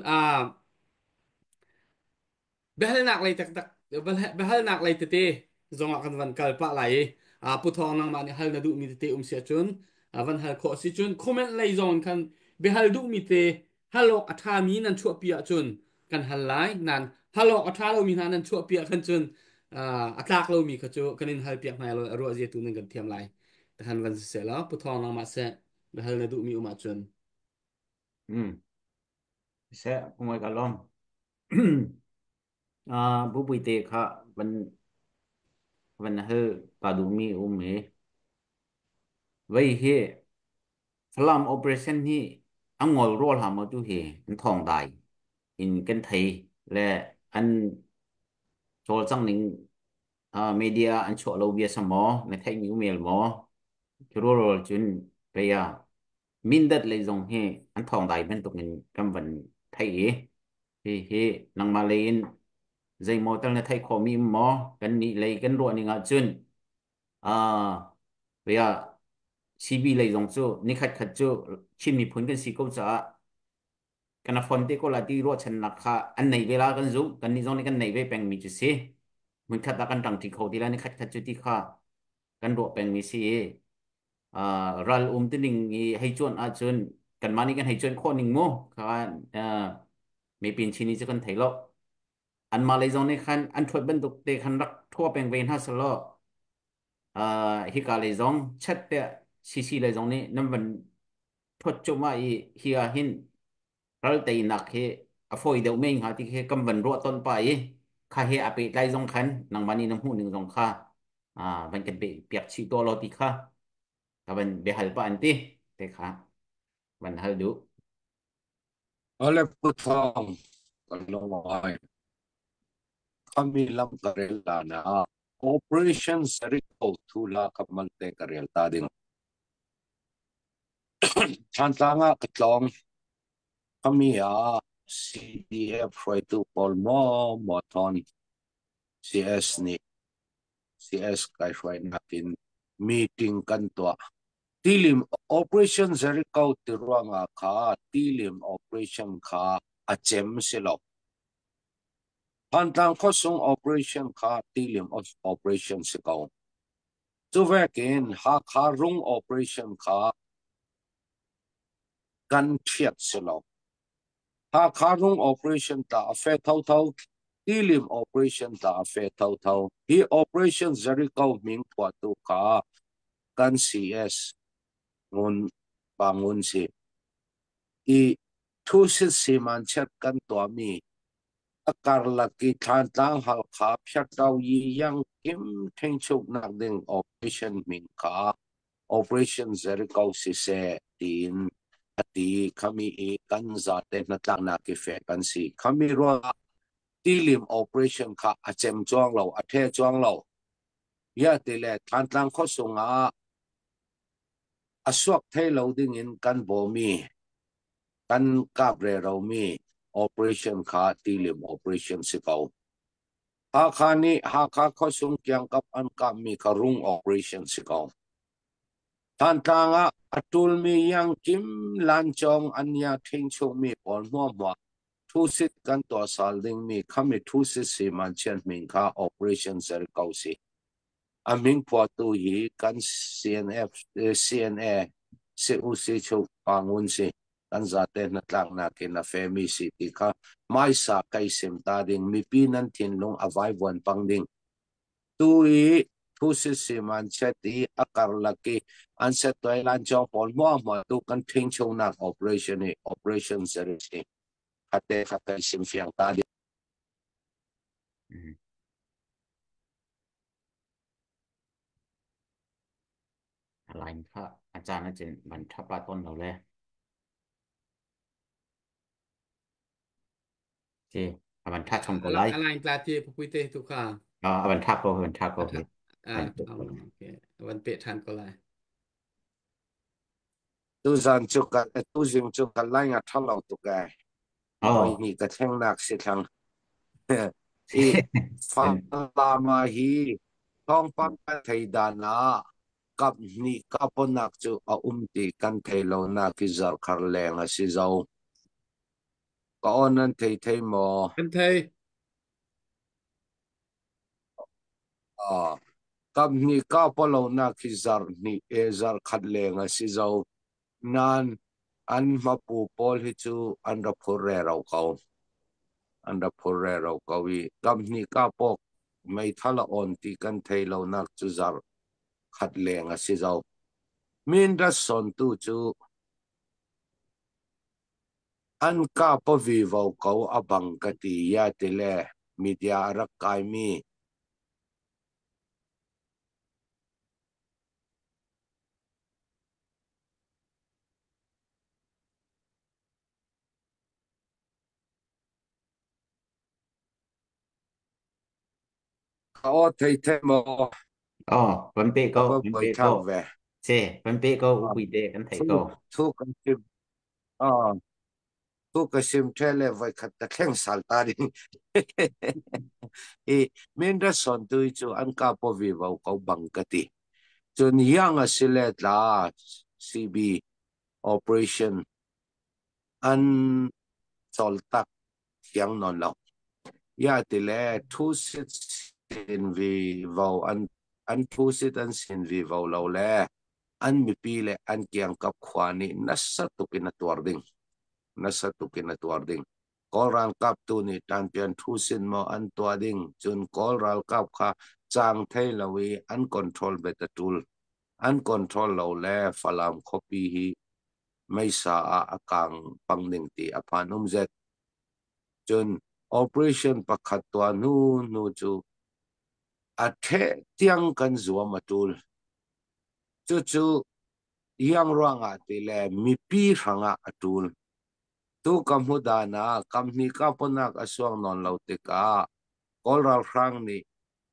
behal nak lai tak tak behal nak lai te zonga kan van kal pa lai pu thong nang mani hal na du mi te sia chun van hal kho si chun comment lai zon kan behal du mi te halok atha mi nan chu pia chun kan hal lai nan halok atha lo mi nan chu pia kan chun atlak lo mi khachu kanin hal piak nai lo ro je tu ning kan thiam lai ta han van se la pu thong na ma se la hal na du mi uma chun sẽ ngồi cả lom bố bùi tê khá vẫn vẫn hơi cả đủ mi mê vậy he làm operation hi anh ngồi roll hàm ở tu he anh thong đại in cái thầy là anh cho trong những media anh cho lâu bia sao mò này thấy nhiều mail mò cho roll chun bây giờ min đất lấy dòng he anh thong đại bên tục mình cầm vẫn thấy he năng mà lên dây mò tăng là thay khó mi mò cái nị lấy cái ruộng này ngã chun bây giờ CB lấy dòng chú ni khát khát chú chim mi phun cái xí câu trả cái nào phun tê cô là đi ruộng chân nặc khá anh này về là cái zoom cái ní dòng này cái này về bèn mi chú xí mình khát là cái trăng thì khâu thì là ni khát khát chú thì khá cái ruộng bèn mi xí ral tin đình hay chuan chun cái mà ni cái hay chuan khó ninh mô khá mấy pin chi ni chú cần thấy lộ anh mà lấy dòng này khăn anh thuận bên tục để khăn rắc thua bèn về ha salo hi cả lấy dòng chất để xì lấy dòng này nằm vẫn thuật cho mà hi hin rồi tay nặc he phôi đầu mình ha thì he cầm vẫn ruột tôn bài khai he ape lấy dòng khăn nang bani nam hu ning dòng kha vẫn cần bị biếc chi to lo thì kha vẫn bị hal pa anti te kha vẫn hal du Ole putong kalawai kami lam karela na operation sariko tula kamanté karel ta ding chantanga katlong kami CDF foi tu polmo moton CS ni CS kai foi natin meeting kantua tilim operation sariko tiruanga kha tilim operation kha achem silo Pantang kosong operation kha tilim of operation sikaw. Tuvekin hakarung operation kha kan thiat silo. Hakarung operation ta afe tau tilim operation ta afe tau. Hi operation zarikaw ming puatu ka kan CS ngun bangun si. I tusit si manchat kan tuami. Akarla ki thantang hal kha phiat dau yi yang kim theng chuk nak ding operation min ka operation zerikau si se tin ati kami e kan za te na tlang na ki fe kan si kami ro tilim operation kha achem chuang lo athe chuang lo ya te le thantang kho sunga aswak thei lo ding in kan bo mi kan kabre ro mi operation kha tilim operation sikaw hakani haka khosung kyang kap an kam mi karung operation sikaw tantanga atul mi yang kim lanchong anya thingchu mi on mo thusit kan to salding mi khami thusit si manchen min kha operation sikaw si aming po tu hi kan CNA CUC chu pangun si kan zate na tlang na kina femi city ka mai sa kai sim ta ding mi pinan thin long avai wan pang ding tui thu si siman cheti akar laki an se toy lan chong pol mo tu kan thing chung na operation series hate kai sim fiang ta ding lành kha acha na chen ban thapa ton lo le chị bạn thắt xong có lấy Alain plati pupite tu ka bạn thắt cô thì okay wan pe than ko lai tu zan chu ka tu jing chu ka lai nga thalo tu ka oi ni ka theng nak si thang i fa la ma hi thong pa thai da na kap ni kaponak chu a ti kan thelo na ki zar khar le nga si zo ka onan thei mo kan thei kap ni kapolo na ki zar ni e zar khat le nga si zo nan an mapu pol hi chu an ra phur re rau kau wi kap ni kapok mấy thằng là ổn thì cần thấy lâu nát chú giờ khát lệ ngã xí dâu mình đã son tu chú anh cả bao vì vào cầu à bằng cái gì ya tê lệ media rắc cái mi có thấy thế mà vẫn bị à bao vẫn buổi bị thang về vẫn bị bị đề cần thấy thu thu cái sim à thu cái sim thế lệ vậy khát ta khen sal ta đi e mình đã son tu chú anh cả bao vì vào cầu bằng cái gì chun yang a sile la CB operation an sol tak yang non lo ya ti le thu sit sin vi vào an thu sit an sin vi vào lo le an mi pi le an kyang kap khwani nasa tukin atwar ding nasa tukin atwar ding kol ral kap tu ni tan pian thu sin mo an tua ding chun kol ral kap kha chang thei lawi an control beta tool an control lo le falam copy hi mai sa a akang pangning ti apan zet chun operation pakhat tua nu chu a the tiang kan zuam atul chu yang ranga ti le mi pi ranga atul tu kamudana kamni ka ponak aswang non lo te ka kolral rang ni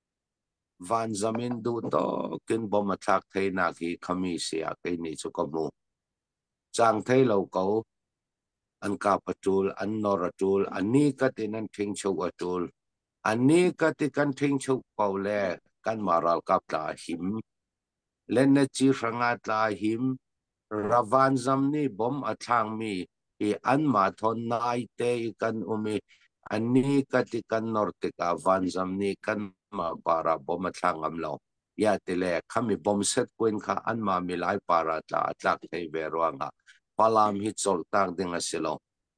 van zamin du to kin bom attack thei na ki khami sia ke ni chu kamu chang thei lo ko an ka patul an nor atul ani ka tin an thing chou atul ani ka ti kan thing chou paule kan maral kap ta him len na chi ranga ta him ravan zam ni bom athang mi e an ma thon nai te kan umi ani ka ti kan nor te ka van zam ni kan ma para bom athang am lo ya te le khami bom set kuin kha an ma milai para ta tlak thei ve ronga palam hi chol tak ding asilo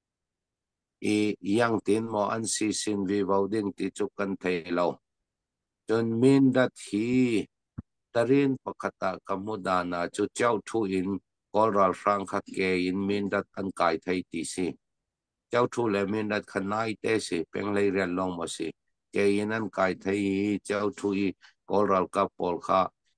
e yang tin mo an si sin vi vào ding ti chu kan thei lo chun min dat hi tarin pakata kamudana chu chau thu in kolral frank kha ke in min dat an kai thei ti si chau thu le min dat khanai te si peng lei rian long ma si ke in an kai thei chau thu i kolral ka pol kha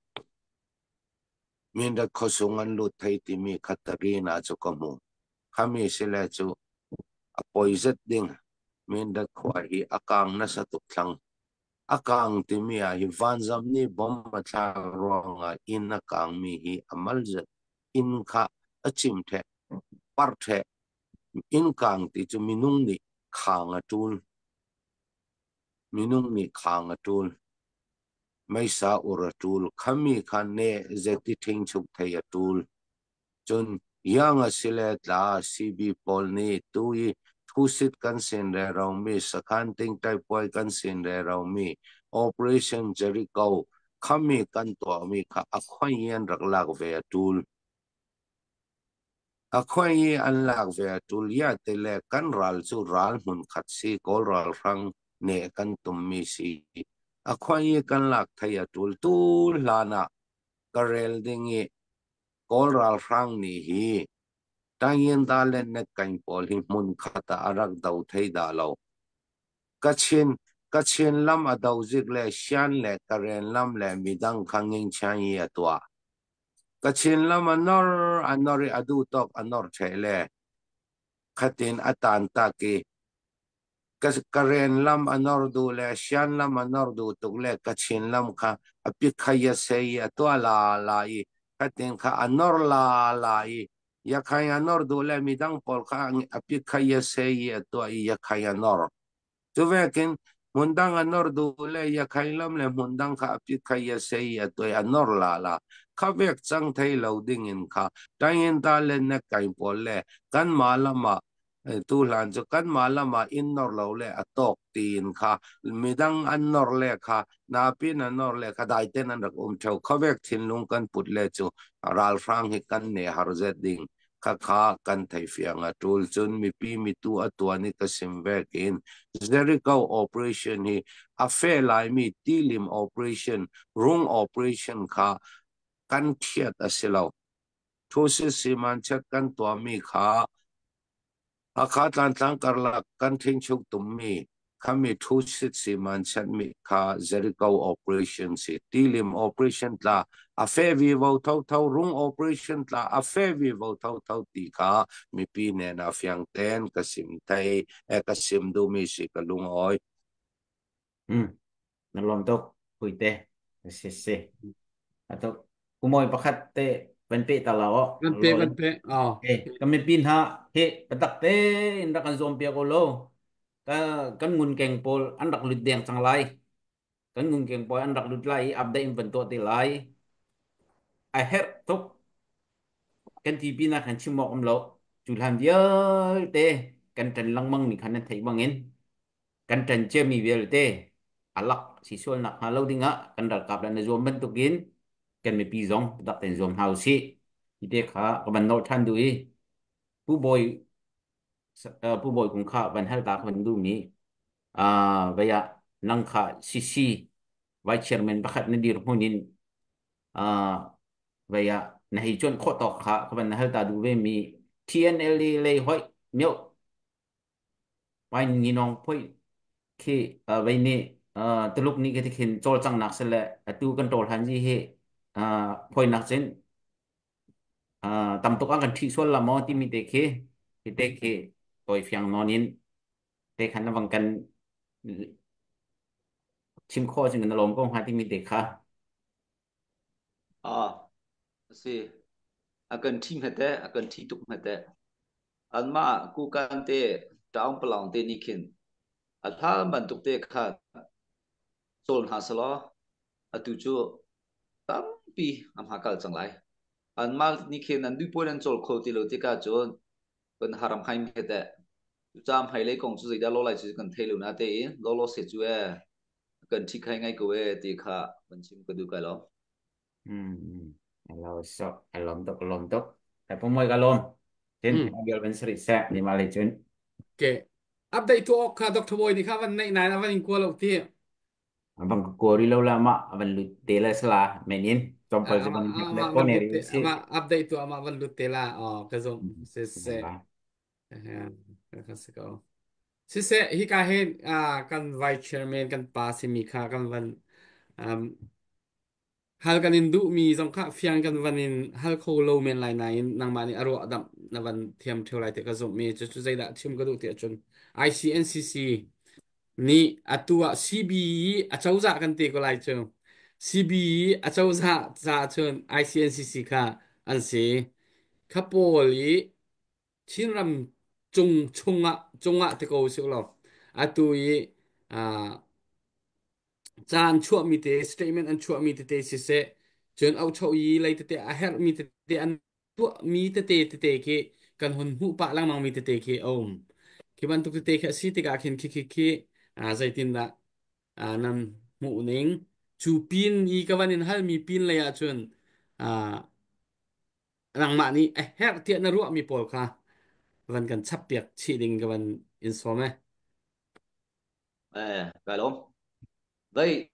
min dat khosung an lut thei ti mi khatarina chu kamu khami sile chu a poizet ding min dat khwa hi akang na sa tukthang akang ti mi a hi van zam ni bom ma tha ronga in akang mi hi amal zet in kha achim the par the in kang ti chu minung ni khang atul minung ni khang atul mai sa uratul khami khan ne zeti thing chuk thei atul chun yang asilet la CB pol ni tui thusit kan sin re rau mi sakhan ting tai poi kan sin re rau mi operation Jericho khami kan to mi kha akhoi yan rak lak ve atul akhoi an lak ve atul ya te le kan ral chu ral mun khat si kol ral rang ne kan tum mi si akhoi kan lak thai atul tu lana karel dingi kol ral rang ni hi tangyen dalen na kain pol hi mun khata arak dau thei da lo kachin lam adau zik le sian le karen lam le midang khanging chan yi atwa kachin lam anori adu tok anor thele khatin atan ta ki karen lam anor du le sian lam anor du tuk le kachin lam kha apik khaya se yi atwa la yi khatin kha anor la yi ya khaya nor du le midang pol kha apik khaya se yi atwa ya khaya nor tu vekin mundang anor du le ya khailam le mundang kha apik khaya se yi atwa anor la kha vek chang thei lo ding in kha tayin ta le na kai pol le kan malama tu lan cho kan malama in nor lo le atok tin kha midang an nor le kha na pin an nor le kha dai ten an rak theu kha vek thin lung kan put le chu ral frang hi kan ne har zet ding kha kan thai fianga tul chun mi pi mi tu atwani ka simvek in Jericho operation hi a fe lai mi tilim operation rung operation kha kan thiat asilo thusi siman chat kan to mi kha akha tan tang karla kan thing chuk tum mi kami thusi siman chat mi kha Jericho operation si tilim operation la a fe vi vo thau thau rung operation la a fe vi vo thau thau ti kha mi pi ne na fyang ten ka sim thai e ka sim du mi si ka lung oi na lom tok pui te se atau kumoi pakhat te ban pe ta lao Ban pe kami pin ha he patak te inda kan zom pia ko lo kan ngun keng pol andak lut deng chang lai kan ngun keng pol andak lut lai update inventory te lai I have tok kan ti pin na kan chimok om lo chulhan dia te kan tan lang mang ni kan thai bangin kan tan che mi vel te alak si sol nak halau dinga kan dal kap dan zom bentukin kan mi pi zong dak ten zom hau si ite kha kaban no than duiผู้บอยผู้บอยคงข้าวันฮัลตาคนดูมีวายนังข้าซีไวเชอร์แมนบักนันดีร์มุนินวายนายจวนโคตอกข้าวันฮัลตาดูเวมี TNL เลยห้อยเมียวไปนี่น้องพ่อยคือวัยนี้ตลุกนี้ก็ที่เห็นโจลจังนักเสละตูกันโจลหันจีเฮพ่อยนักเซนตำตุกอังกันที่ส่วนละมอที่มีเด็กที่เด็กตัวเฟียงนอนินเด็กขันนวังกันชิมข้อจึงกันลมก็หาที่มีเด็กค่ะสิakan team hete akan thi tuk hete alma ku kan te taung palang te nikin atha ban tuk te kha sol hasalo atu chu tampi am hakal changlai alma nikin an du poin chol khol ti lo ti ka chon kan haram khaim hete cham hai le kong chu da lo lai chu kan thelu na te lo se chu e kan thi khai ngai ko e ti kha ban chim ko du ka lo lo so lom tokแต่ผมไม่กะลมเช่นเดียวเป็นสริแซะนี่มาเลยจุนโอเคอัปเดตตัวค่ะดรบอยนี่ครับวันไหนนะวันนี้กลัวเราที่บางกลัวรีเราละมาวันลุเตลสลาเมนินจอมพลจะเป็นเด็กคนนี้สิมาอัปเดตตัวมาวันลุเตลาก็จะเสร็จก็สิก็เสร็จฮิกาเฮนกันไวท์เชอร์แมนกันปาซิมิค่ากันวันhal kan indu mi zong kha fiang kan vanin hal kho lo men lai nai nang mani aro adam na van thiam theu lai te ka zom mi chu zaida chim ka du ti chun ICNCC ni atua CBE achauza kan te ko lai chu CBE achauza za chun ICNCC kha an se khapoli chinram chunga te ko su lo atui chan chua mi te statement an chua mi te si se chun au chau yi lai te a her mi te an tua mi te ki kan hun hu pa lang mang mi te ki om ki ban tuk te kha si te ka khin ki zai tin da nam mu ning chu pin yi ka van in hal mi pin le ya chun a rang ma ni a her te na ru mi pol kha van kan chap piak chi ding ka van in so me cái lắm vậy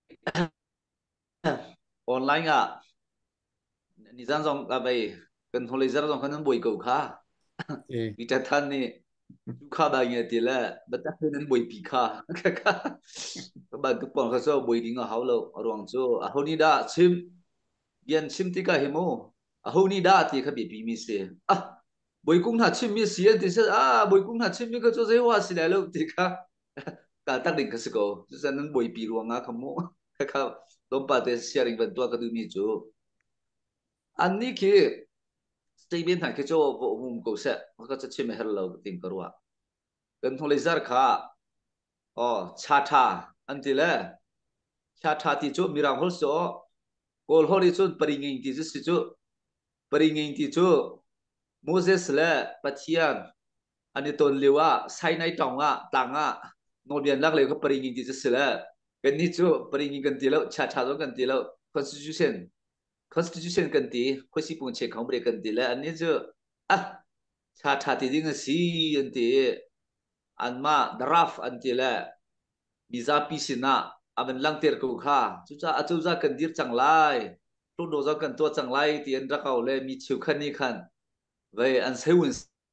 online ni zan zong ka bai kan holei zar zong kan boi ko kha vi ta than ni du kha ba nge ti la ba ta kan boi pi kha ka ba tu pon kha so boi ding a haw lo rong chu a honi da chim gen chim ti ka himo a honi da ti kha bi mi se boi kung na chim mi si ti se boi kung na chim mi ka cho zai wa si la lo ti kha ka tak ding ka se ko zan nan boi pi ruang a khamo ka lompa te sharing ban tua ka du mi chu an ni ki statement ha ke cho vo mum ko se ka cha chim her lo ting karwa kan thole zar kha cha tha an ti le cha tha ti chu mirang hol so kol hori chu paringeng ti si chu paringeng ti chu Moses le pathian ani ton lewa sai nai tonga tanga no bian lak le ko paringeng ti se le kan ni chu paringeng kan ti lo cha tha do kan ti lo constitution kan ti khosi pung che khom bre kan ti la an ni chu à cha cha thì đi ngay si anh thì anh mà draft anh thì là visa pisina aben lang ter ko kha chu cha kan dir chang lai tu do za kan to chang lai ti an ra kaw le mi chu khan ni khan ve an seun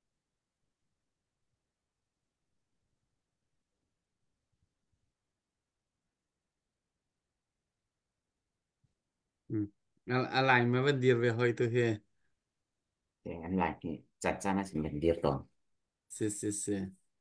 Ừ. Alai mà vẫn đi về hồi tôi he. Thì anh lại thì chặt ra nó sẽ mình điệp rồi. Si.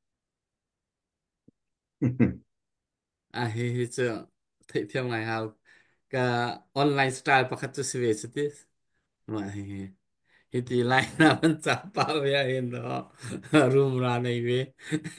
À he cho thấy theo ngày hào cái online style pak tu si về chứ mà he he thì lại là vẫn chả bao giờ hiện đó room ra này về.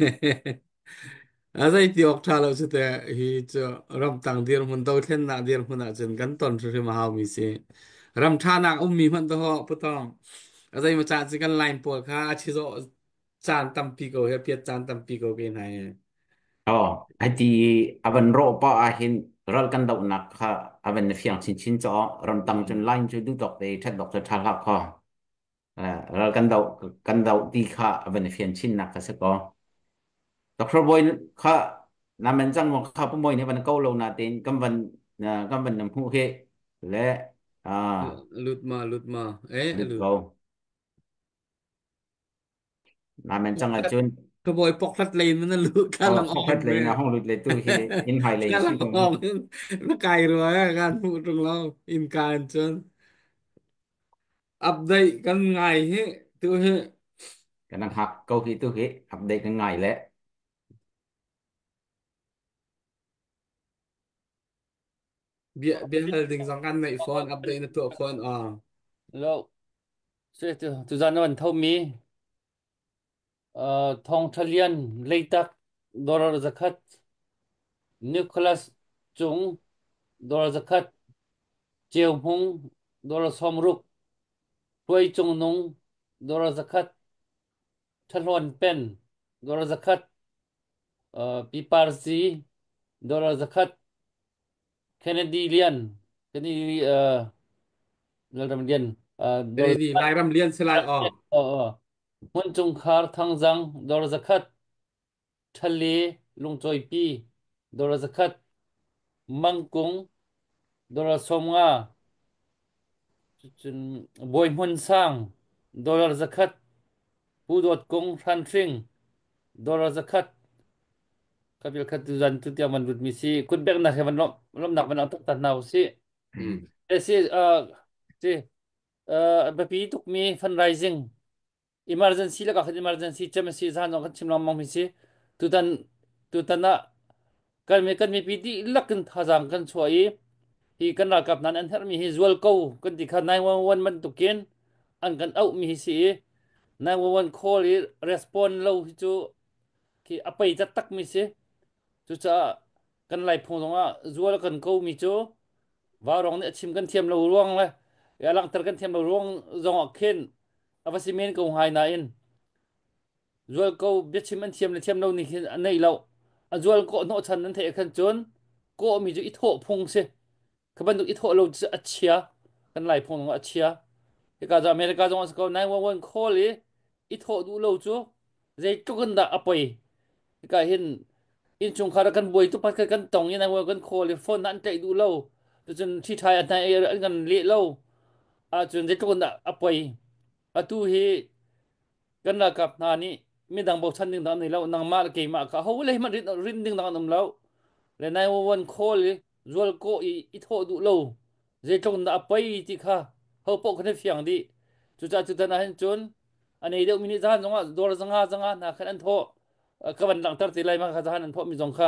À đây thì học thà lâu chứ hi cho ram tang dir hun đâu thiên na dir hun à chân gan ton rồi mà hào mi se ram thà na mi hun đó họ bắt tong à đây mà chả chỉ gan line po kha chỉ zo chan tam pi ko he piet chan tam pi ko cái này. Oh, hati aban ro pa ahin ral kan dau nak kha aban fiang chin cho ram tang chun line chu du dok te that dok ta thala kho. Ral kan dau ti kha aban fiang chin nak ka se ko. Dr. Boy kha na men chang mo kha pu moy ne ban ko lo na tin kam ban nam hu he le à Lút mà ấy được lút go na men chang a chun cái bồi bọc lát lên nó lút cái lòng phok het ong le na về hong lut le tu hi in hai le cái si lòng tung ong nó cay rồi á gan phụ trong lâu in can chân update cái ngày hết tôi hết cái năng học câu hi tu hi update cái ngày le bia bia holding sang kan này phone update nó tụi phone lâu sẽ từ giờ nó vẫn thâu mi thong thalian leitak dolar zakat Nicholas Chung dolar zakat Chiêu Hung dolar somruk Huay Chung Nung dolar zakat Thalwan Pen dolar zakat Piparzi dolar zakat Kennedy Lian Kennedy Lalram Lian cái dolar này thì lại ram liên sẽ lại Mun Chung Khar Thang Zang dolar zakat Thale Lungchoi Pi dolar zakat Mangkung dolar somnga boy mun sang dolar zakat pudot kong thrantring dolar zakat kabil khat zan tu tia man rut mi si kun bek na he man lom nak man tak tan naw si si si bapi tuk mi fundraising emergency la ka khat emergency chem si zan no khat chim lam mang mi si tu tan na kan mi pi di lakin thazang kan choi hi kan ra kap nan an her mi hi zual ko kan ti kha 911 man tukin an kan au mi hi si 911 call hi respond lo hi chu ki apai cha tak mi si chu cha kan lai phong zonga zual kan ko mi chu wa rong ne chim kan thiam lo ruang la ya lang tar kan thiam lo ruang zonga khen avasi men ko hai na in zual ko be chim an thiam le thiam lo ni khen nei lo a zual ko no chan nan the khan chun ko mi chu i tho phong se ka ban du i tho lo chu a chia kan lai phong zonga a chia cái cả America trong số 911 call ấy ít hộ đủ lâu chú dây chú gần đã apoi cái cả hin in chung khá kan bồi tu phát cái kan tòng như này kan call phone ăn chạy đủ lâu tu chân thi thai anh này anh gần lệ lâu à chân dây chú gần đã apoi à tu hi kan là cặp na ni mi dang bầu chân ding dang này lâu nang ma cái ma cả hậu lấy mà rin rin ding dang nằm lâu le 911 call ấy rồi ko ít hộ đủ lâu dây chú gần đã apoi thì kha hậu bộ cái phiang đi chu ta na hen chun ani deuh minute zan zonga dor zanga na khan an tho ka ban lang tar ti lai ma kha zan an tho mi zong kha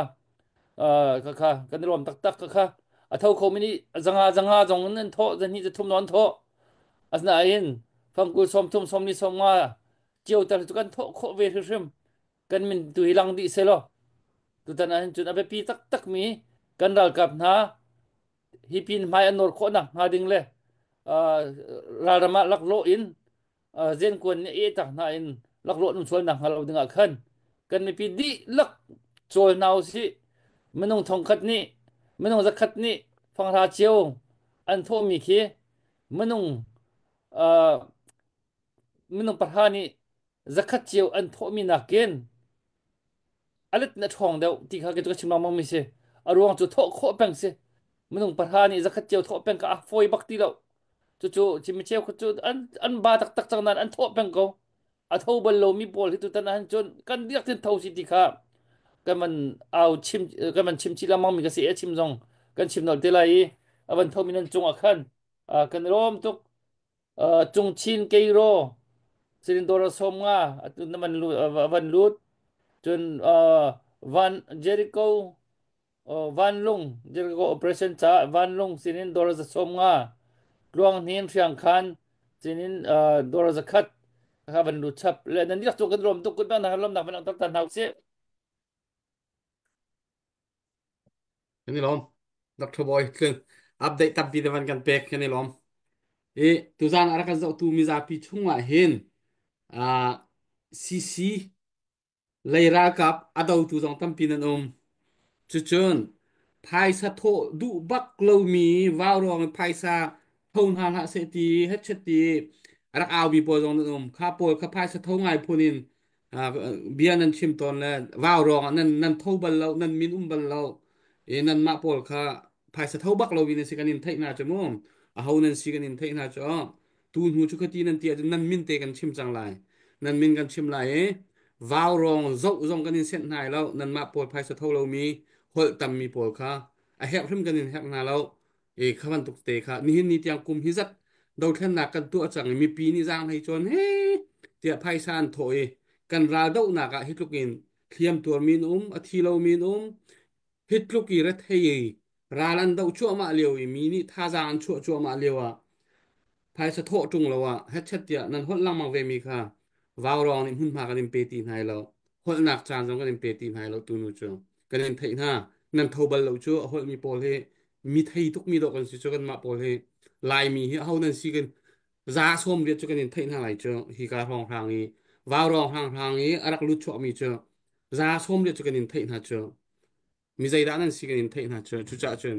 kha kan rom tak ka kha a tho kho mini zanga zong an tho zan hi thum non tho asna in phang ku som ni som nga chiu tar chu kan tho kho ve hrim kan min tu hilang di selo tu ta na hen chun abe pi tak mi kan dal kap na hi pin mai an nor kho na nga ding le ra ra ma lak lo in zen quân e tak na in lak lo num chol na ngal dinga khan kan mi pi di lak chol naw si menung thong khat ni menung za khat ni phang ra chiu an tho mi khi menung mình nông parhani zakat chiều ăn thọ mi na ken alit na thong deu ti kha ke to chim mang mi se aruang chu thọ kho peng se mình nông parhani zakat chiều thọ peng ka foi bakti lo chu chim chiều chu an ba tak tak chang nan an thọ peng ko a tho bal lo mi bol hi tu tan han chon kan diak tin tho si ti kha cái mình ao chim cái mình chim chỉ là mong mình cái sẽ chim rong cái chim nổi tên là ý à vẫn thông mình trung ở khăn à cái rom tục trung chin cây ro xin đồ som nga à tu nó mình vẫn lút chun van Jericho van lung Jericho operation cha van lung xin đồ som nga luang niên phiang khan xin đồ khát ha vẫn lút chập lên nên đi tục cái rom tục cái đó là lom nào vẫn đang tan học sẽ cái này lom Dr. Boy keng update tập đi devan kan pek cái này lom tu zang ara kan zau tu mi za pi chunga hen CC leira kap adau tu zong tam pin an chu chun phai sa tho du bak lo mi vào rong phai sa thong han ha se ti het chet ti rak aw bi po zong kha po kha phai sa thong ngai punin bian an chim ton le vào rong nan tho bal lo nan min bal lo nan ma pol kha phai sa tho bak lo win se kanin thai na chmom a ho nan si kanin thai na cho tu hu chu khati nan ti nan min te kan chim chang lai nan min kan chim lai vào rong dậu dòng kanin sen nai lo nan ma pol phai sa tho lo mi hol tam mi pol kha a hep hrim kanin hep na lo khawan tuk te kha ni hin ni tiang kum hi zat do khan na kan tu chang mi pi ni jang hai chon he tia phai san thoi kan ra dau na ka hitlukin thiam tur min a thi lo min hitluki ra thei ra lan dau chu ma leo mi ni tha jang chu ma lewa phai sa tho tung lo wa het chat tia nan hol lang mang ve mi kha vào rong ni hun ma kan pe ti nai lo hol nak chan jong kan pe ti nai lo tu nu chu kan thei na nan thâu bal lo chu hol mi pol he mi thei tuk mi do kan si chu kan ma pol he lai mi hi hau nan si kan za som riat chu kan thei na lai chu hi ka rong hang ni vào rong hang ni arak lu chu mi chu za som riat chu kan thei na chu mi zai da nan si kan thei na chu chu cha chun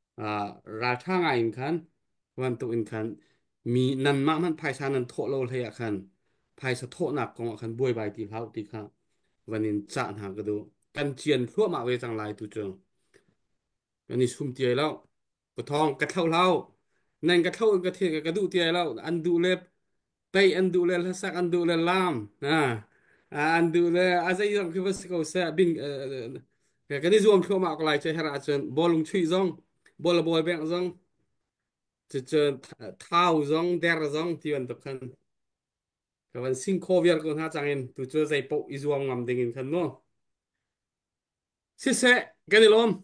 ra tha ngai in khan wan tu in khanมีนันมามันภายชานันโทโลเทียคันภายสะโทหนักของคันบวยใบตีเขาตีข้าวันนี้จะหากระดูกันเจียนทั่วมาเวจังไรตุจงวันนี้ซุ่มเตียแล้วกระทองกระเท่าเล่านั่นกระเท่ากระเทียกระดูเตียแล้วอันดูเล็บไปอันดูเล็บสักอันดูเล็บลามอันดูเล็บอาศัยยังคือว่าสกอเซบินกันนี่รวมทั่วมาก็ไล่ใช้หราจนบอลลงชุยซองบอลแบงซองจะเท้าซองเดรซองที่วันตกคันกับวันซิงโคเวียร์ก็น่าจังเงินตัวเจอใจปกอิจวงงำดิ่งคันเนาะสิเสกันนี่ลม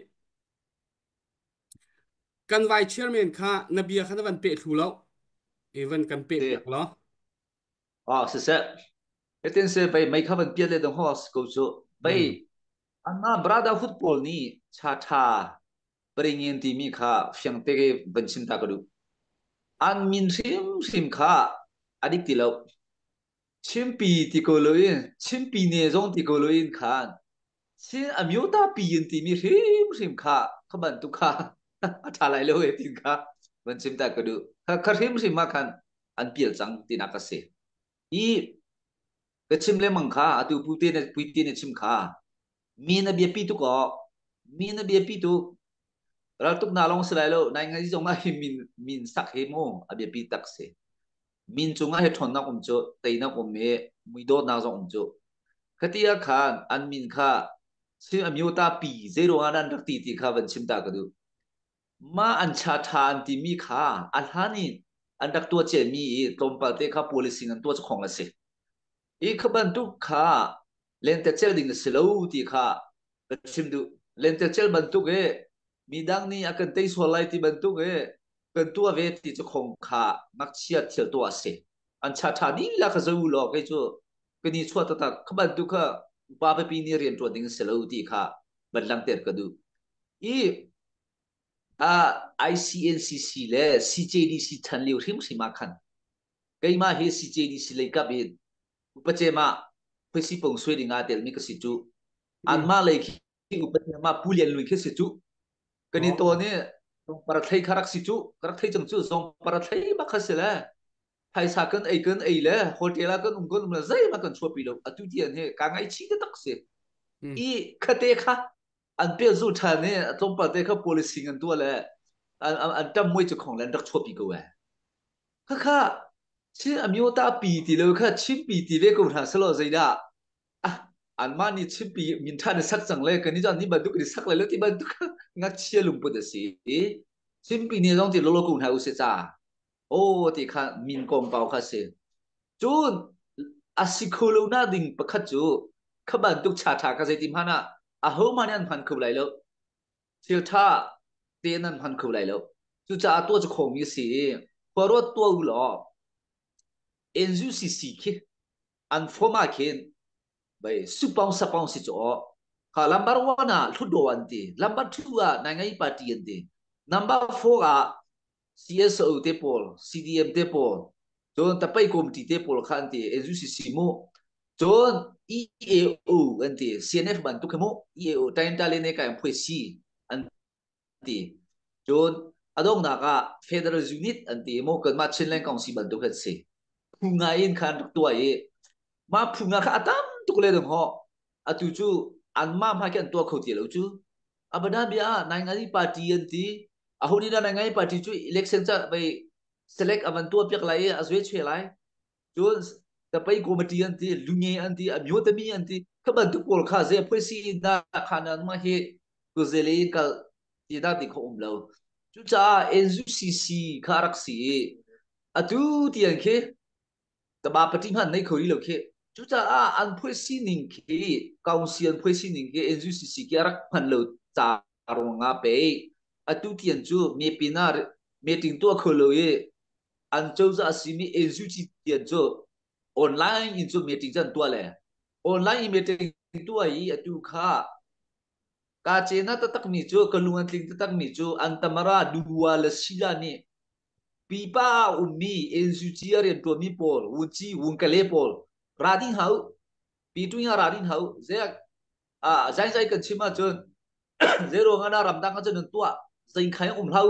กันไวเชียร์แมนค่ะนบีขันวันเปิดถูแล้ววันกันเปิดอยากเหรอ是噻一定是被没看分别的话是够说被那布拉达 football ni cha beringin timi kha fyang te bencin ta kadu an min sim kha adik tilo chimpi ti ko loin chimpi ne zong ti ko loin khan sin amyota pi yin timi sim kha khaban tu kha tha lai lo e tin kha bencin ta kadu kha sim ma khan an piel chang tina ka se i cái chim lên măng khá tu putin này chim khá mi na bia pi tu có mi na bia pi tu rồi tục nào long sài lo này ngay giống ngay min sắc hết mo à bia pi tắc se min chung ngay thon na om cho tây na om me mui do na giống om cho cái tia khan an min khá si amiu ta pi zero anan rak ti khá vẫn chim ta cái du ma an cha than ti mi khá an hani an rak tua che mi tom pa te khá policy an tua chong la seอีขบันทุกข้าเลนเตเจลดิ่งสโลว์ที่ข้าชิมดูเลนเตเจลบันทุกมีดังนี้อากันเตยสวลายที่บันทุกเป็นตัวเวทีจะคงข้ามักเชียร์เที่ยวตัวเสียอันชาชานี่ละก็จะรู้หรอกไอ้จู่กันนี่ชัวร์ตัดขบันทุกข้าป้าไปปีนี้เรียนตัวดิ่งสโลว์ที่ข้าบันลังเตะกันดูICNCC และ CJDC ทันเลี้ยวทิมสิมาขันไกมาเฮ CJDC เลยกับเองอุปเจมาเพื่อสิปงสวยดีงาเดลมีกสิจูอันมาเลยที่อุปเจมาผู้เรียนลุยแค่สิจูกันนี่ตัวนี้ปรัทไทยคารักสิจูคารักไทยจังจูส่งปรัทไทยมาคัสเลยไพ hai sa kan ai le hotel kan la zai ma kan chopi lo atu tian he ka ngai chi tak se i khate kha an pe zu tha ne atom pa te kha policy ngan tu le an tam moi chu khong lan dak chopi ko wa kha chi amyo ta pi ti lo kha chi pi ti ve ko tha slo zai da an ma ni chi pi min tha ne sak chang le kan ni jan ni ba du ki sak le lo ti ba du ngak chia lum pu de si chim pi ni dong ti lo lo ku ha u se cha o ti kha min kong pau kha se chun asikolo na ding pakhat chu khaban tuk cha tha ka se tim hana a ho man an phan khu lai lo thil tha te nan phan khu lai lo chu cha to chu khong mi si paro to u lo enzu si si ki an forma ken bai supang sapang si cho ka lambar 1 a thu do an ti lambar 2 a nai ngai party an ti number 4 a CSO te pol CDM te pol chon tapai committee te pol khan ti NUCC mo chon EAO an ti CNF ban tu khamo EAO tain ta le ne ka phoi si an ti chon adong na ka federal unit an ti mo kan ma chen lang kong si ban tu khat se phunga in khan tu ai ma phunga kha atam tu le dong ho atu chu an ma ma kan tu khau ti lo chu abada bia nai ngai party an ti ahuni na ngai party chu election cha bai select avan tu piak lai azwe chhe lai chu tapai committee an ti lunge an ti amyo tami an ti khaban tu pol kha ze phoi si na khana ma he ku zele ka ti da ti kho lo chu cha NUCC kharak si atu ti an ke ta ba pati man nei khori lo ke chu cha an phoi si ning ke council phoi si ning ke NUCC ke rak phan lo cha ronga pe atu tian chu me pinar meeting to kholo ye an chou za simi NUCC tian chu online in chu meeting jan to le online meeting to ai atu kha ka chena ta tak mi chu kalungan ting ta tak mi chu an tamara duwa la sila ni pipa ummi NUCC are to mi pol uchi unkale pol rading hau pitu ya rading hau ze zai zai kan chima chu zero ngana ramdang ka chen tua zai khai hlau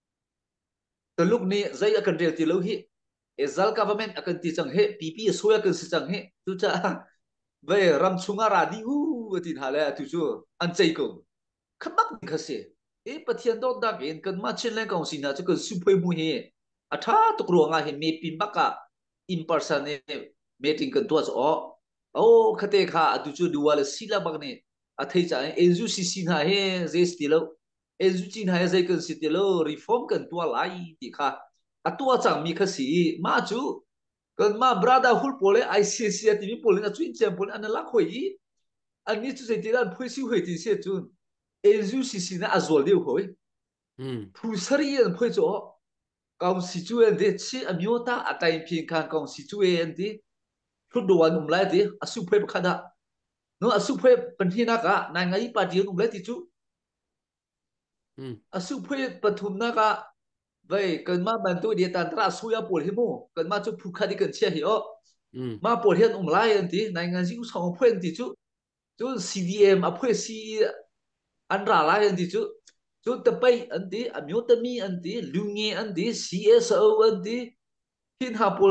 the lúc ni zai akan rel ti lo hi ezal government akan ti chang he pp so ya kan si chang he tu cha ve ram chunga ra di u ti thale tu chu an chei ko khamak ni khase e pathian dot da gen kan ma chen le kong si na chu kan su phoi mu he atha to kro nga he me pin baka in person ne meeting kan to so o khate kha atu chu duwal sila bak ne athai cha NUCC na he zes ti lo NUCC na he zai kan si ti lo reform kan to lai ti kha atua chang mi khasi ma chu kan ma brotherhood pole ICC ti mi pole na twin champion an la khoi ani chu zai ti ran phoi si hoi ti se chu NUCC na azol de hoi phu sari an phoi cho constituent de chi amyota atai phin kan constituent de thu do an lai de asu phoi khada no asu phoi panhina ka na ngai party lai ti chu asu phoi pathum na ka vậy cần mà bạn tôi địa tàn tra suy bổ hiểm mô cần mà chụp phụ khadi cần chia hiểu mà bổ hiểm lại anh tí này ngay díu xong phun tí chú CDM à phun C anh ra lại anh tí chú tập bay anh tí à miêu tâm mi anh tí lưu nghe anh tí CSO anh tí hin hà bổ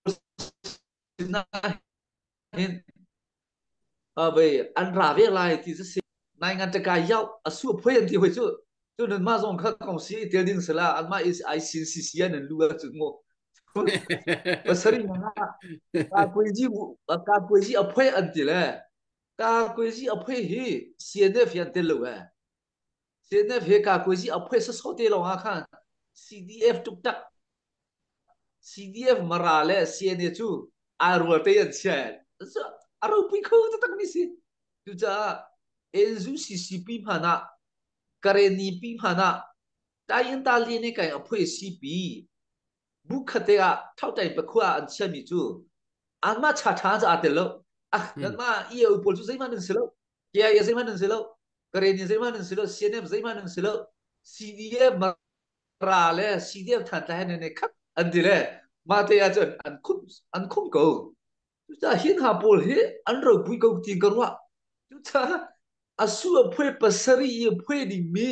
hin vậy anh ra về lại thì này ngay tất cả nhau à suy phun tí hồi chú cho nên mà dòng các công sĩ tiêu đình sala anh mà ai xin xì xì anh lưu ở chỗ ngô và sari mà cả quấy gì ở phơi anh thì là cả quấy gì ở phơi hi CNF hiện tên lâu à CNF hi cả quấy gì ở phơi số số tên lâu à khăn CDF trục tắc CDF mà ra là CNF chú à rồi tên anh xem à rồi bị khâu tắc mi si chú cha NUCC mà na kareni pi mana tayin ta li ne kai aphoi cp bu khate ga thau tai pa khwa an chami chu an ma cha tha za te lo nan ma ye pol chu zai ma nan selo ya ye zai ma nan selo kareni zai ma nan selo cnf zai ma nan selo cdf ma ra le cdf than ta ne ne khat an dire ma te ya chen an khum ko cha hin ha pol he an ro pui ko ti ka wa cha asu phoi pasari ye phoi di mi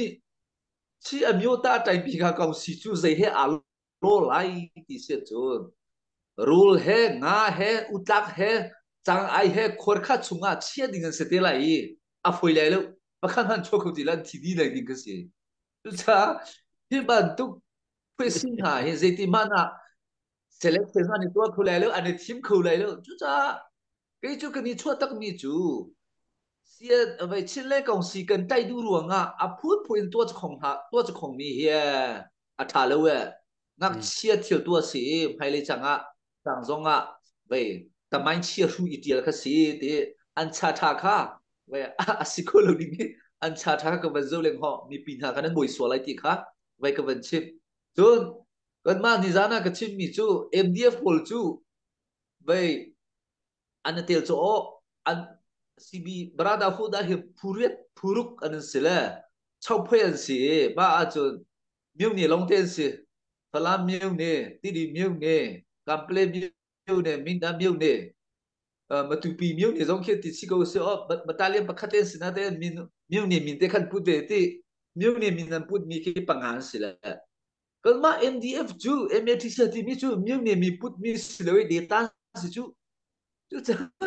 chi amyo ta tai pi ka kong si chu zai he a lo lai ti se chu rule he nga he utak he chang ai he khor kha chunga chia ding se te lai a foi lai lo pakhan han chok ti lan thi di lai ding ka se tu cha hi ban tu phe sin ha he zeti mana select phase ni to khu lai lo ani thim khu lai lo tu cha cái chỗ cái ni chua tắc mi chú xia vậy trên lệ công sĩ cần tay đu ruộng à phút phút tua cho không hạ tua cho không mi hia thả lâu ngắc chia thiểu tua sĩ hay lấy chẳng chẳng giống vậy tầm anh chia ru ít tiền cái sĩ thì anh cha thà khá vậy sĩ cô lâu đi anh cha thà cái vấn dâu lên họ mi pin hà cái nó ngồi xuống lại thì khác vậy cái vấn chip chun gần mà ni zana cái chip mi chú MDF pol chú vậy anh tiêu chỗ anh CB brotherhood da he puriat puruk an sila chawphayan si ba achun miu ni longten si phala miu ne tidi miu ne kample miu ne minda miu ne matupi miu ne zong khe ti siko se o battalion pakhaten sina te miu ne min te khan put de ti miu ne min nan put mi ke pangan sila kalma MDF chu MATC ti mi chu miu ne mi put mi sila we data si chu chu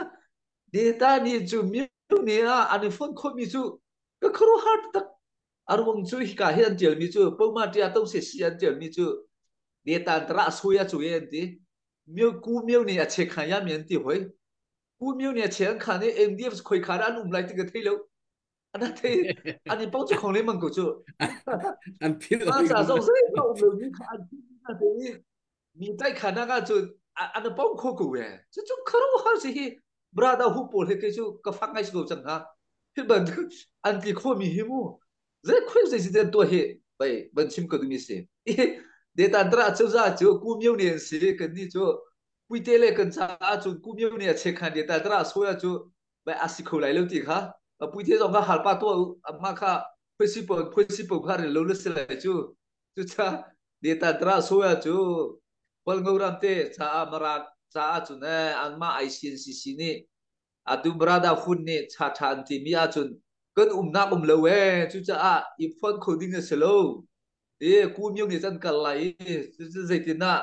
data ni chu mi ni ani phone kho mi chu ka khro hat tak arwang chu hi ka hian tel mi chu poma tia tong se sian tel mi chu data tra suya chu yen ti ku miu ni a che khan ya mian ti hoi ku miu ni a che khan ni MDF khoi khara lum lai ti ka thailo ana the ani pau chu khong le mang ko chu an phil ma sa so se ka um lo ni khan ni mi tai khana ga chu ana pau kho ko we chu khro ha si hi brada hu pol he ke chu ka phang ngai go chang ha hi ban anti kho mi hi mu ze khoi ze si den to he bai ban chim ko du mi se de ta dra chu za chu ku miu ne si ke ni chu pui te le kan cha chu ku miu ne che khan de ta dra so ya chu bai asi kho lai lo ti kha pui te jong ka hal pa to ma kha principal kha re lo le se lai chu cha de ta dra so ya chu pol ngauram te cha amarat cha chu ne an ma ICNCC ni atu brada hun ni cha than ti mi a chun kan na lo we chu cha I phone coding se lo ku miu ni chan kal lai chu zai ti na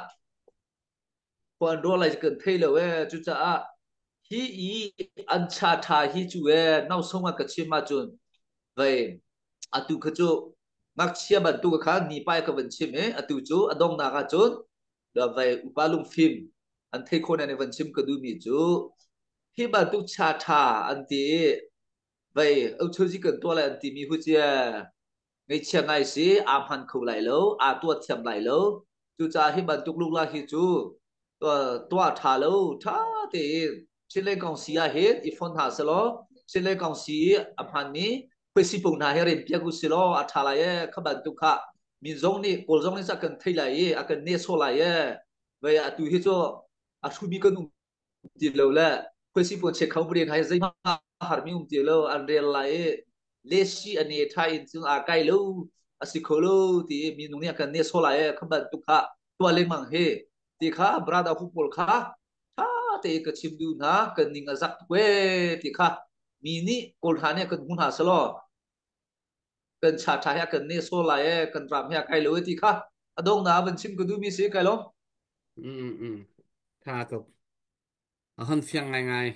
pon ro lai kan thei lo we chu cha hi an cha tha hi chu we nau song ma ka chi ma chun vai atu kha chu ngak chia ban tu ka ni pai ka ban chi me atu chu adong na ka chun da vai upalung film an thei khon ne ban chim ka du mi chu hi ba tu cha tha an ti vậy ông chơi chỉ cần tua lại tìm mi hút chia ngày chiang ngày xí am han khâu lại lâu à tua thiam lại lâu chú cha hi ban tuk luk la hi chú tua thả lâu thả thì trên lên công sĩ à hết iphone thả sơ lo trên lên công sĩ am han mi Facebook na herin pia gu silo à thả lại các bạn tuk ha min zong ni kol zong ni sa cần thay lại à cần ne so lại vậy à tu hi cho à thu mi cần ti lo la Facebook check khâu brin hay zai ma har mi ti lo an real lai le si ani thai in chung a kai lo asikholo ti mi nung ya kan ne so lai khaban tu kha to le mang he ti kha brada hu pol kha tha te ka chim du na kan ning azak we ti kha mi ni kol ha ne kan hun ha salo kan cha tha ya kan ne so lai kan ram ya kai lo ti kha adong na ban chim ko du mi se kai lo tha to hơn phiang ngay ngay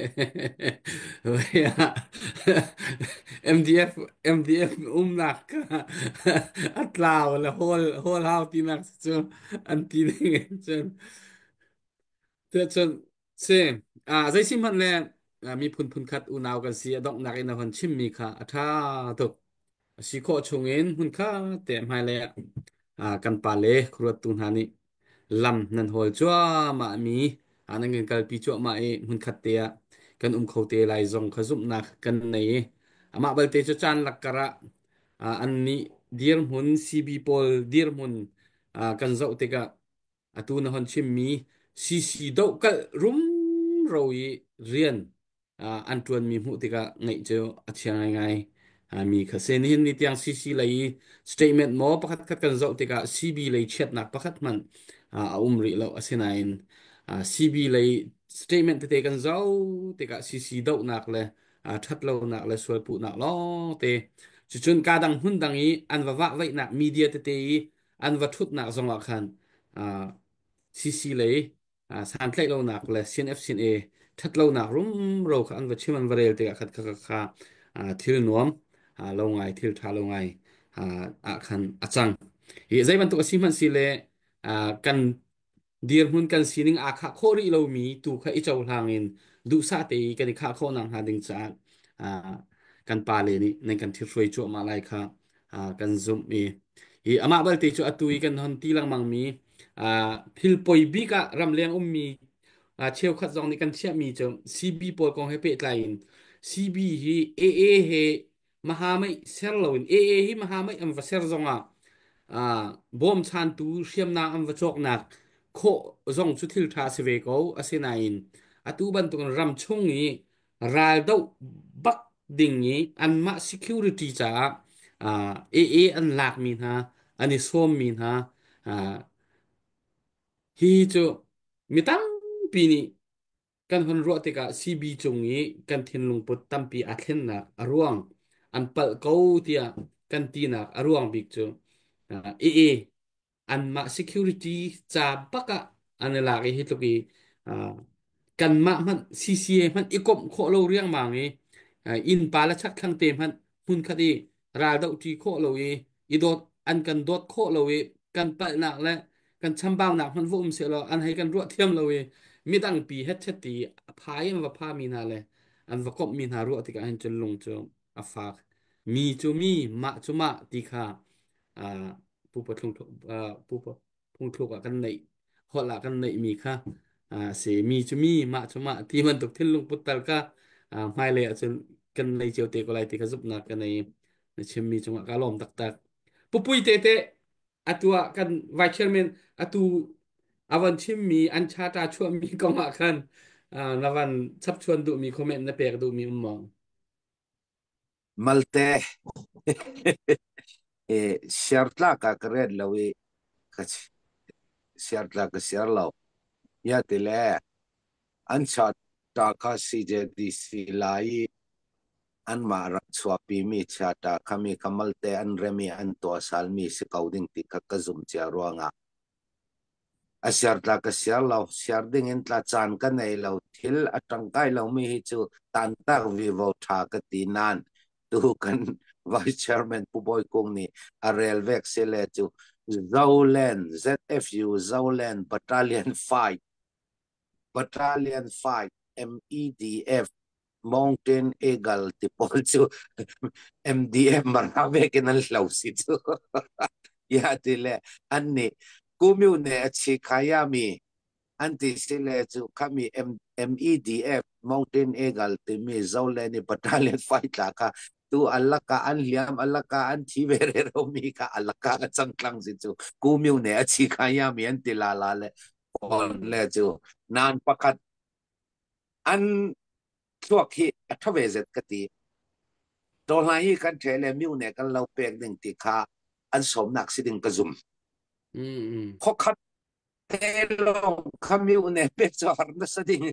vậy à MDF MDF nạc at lao là hol hao tin nạc chứ anh tin nghe chứ thế chứ xem dây sim hẳn lẹ mi phun phun khát u nào cái gì động nạc in hòn chim mi kha tha tục si khó chung in hun kha tem hai lẹ kan pa le kruat tun hani lam nan hol chua ma mi anh ngin kal pi chua ma e hun khat te kan khote lai zong khazum na kan nei ama bal te chu chan lakara an ni dir hun CB pol dir mun kan zau te ka atu na hon chim mi CC do ka rum roi rian an tuan mi mu te ka ngai chu achia ngai ngai mi khasen hin ni tiang CC lai statement mo pakhat khat kan zau te ka CB lai chat nak pakhat man umri lo asinain CB lấy statement te kan zau te ka CC dau nak le that lo nak le sual pu nak lo te chu chun ka dang hun dang i an wa vai nak media te te an wa thut nak zong la khan CC lấy สารเทลโลนักและ CNF CNA ทัดโลนักรุ่มโรคอันวัชิมันวเรลติกขัดค่ะทิลนวมโลงไงทิลทาโลงไงคันจังใจบันตุกสิมันสิเลกันเดียร์มุนกันสินิงอาคาโคริโลมีตูข้าอิจาวหางอินดูซาเตยกันข้าโคนังหาดิงซาอ่ากันปาเลนี่ในกันที่รวยจั่วมาไลค่ะกันซุมมีอามาบัลติจั่วตุยกันฮอนตีลังมังมีพิลปอยบีกะรำเลียงมีเชลขัดจองในกันเชียมีจมซีบีปอยกองให้เป็ดไลน์ซีบีฮีเอเฮมหาไม่เซอร์ลวินเอฮีมหาไม่อันว่าเซอร์จงอ่าบอมชันตูเชียมนาอันว่าจอกนักโคจงสุดที่ทาสเวโกอาเซนายนตูบันตุกันรำชงนี้รายดบักดิ่งนี้อันมา security จ้าอ่าเออันหลักมีนะอันนี้ส้มมีนะอ่า hi chu mi tam pi ni kan hon ro te ka cb chung ni kan thin lung put tam pi a thlen na aruang an pal ko tia kan ti na aruang bik chu e an ma security cha baka an la ke hi to ki kan ma man cca man ikom kho lo riang ma ngi in pa la chak khang te man hun khadi ra dau ti kho lo i dot an kan dot kho lo kan pa na la กันชำบ่าวหนักมันวุ่มเสียเราอันให้กันรวดเทียมเราเองมีตั้งปีเฮ็ดเชตีพายมันว่าพามีนาเลยอันว่าก็มีนารวดที่กันจนลงจนอาฝากมีจูมีมะจูมะตีค่ะอ่าผู้ปกครองผู้ปกครองถูกกันในหอละกันในมีค่ะเสมีจูมีมะจูมะที่มันตกทิ้งลงปุตตะก็ไม่เลยจนกันในเจียวเตะก็เลยที่กระซุบนักกันในเชื่อมีจังหวะการล้อมตักๆปุ๊บปุยเตะ atua kan vice chairman atu awan chim mi an cha ta chua mi ko ma kan lawan chap chuan du mi comment na pek du mi mong malte shartla ka kred lawi kach shartla ka sharlaw ya tile an cha ta ka CJDC lai an ma ra chwa pi mi cha ta kami kamalte an remi an to sal mi se kauding ti ka kazum cha ruanga asyar tla ka siar lo siar ding in tla chan ka nei lo thil atang kai lo mi hi chu tan tak vi vo tha ka ti nan tu kan vice chairman pu boy kong ni arel vek se le chu Zaulen ZFU Zaulen Battalion 5 MEDF Mountain Eagle ti pol chu MDM marami kinal law si chu ya tile anni kumiu ne achi kaya mi anti sile chu kami MEDF Mountain Eagle ti mi Zaulen Battalion 5 la ka tu alaka an liam alaka an thivere ro mi ka alaka ka changklang si chu kumiu ne achi kaya mi anti la la le on le chu nan pakat an thuak hi athavezet kati to lai kan thele miu ne kan lo pek ding ti kha an som nak siding ka zum kho khat lo khamiu ne pe char na sading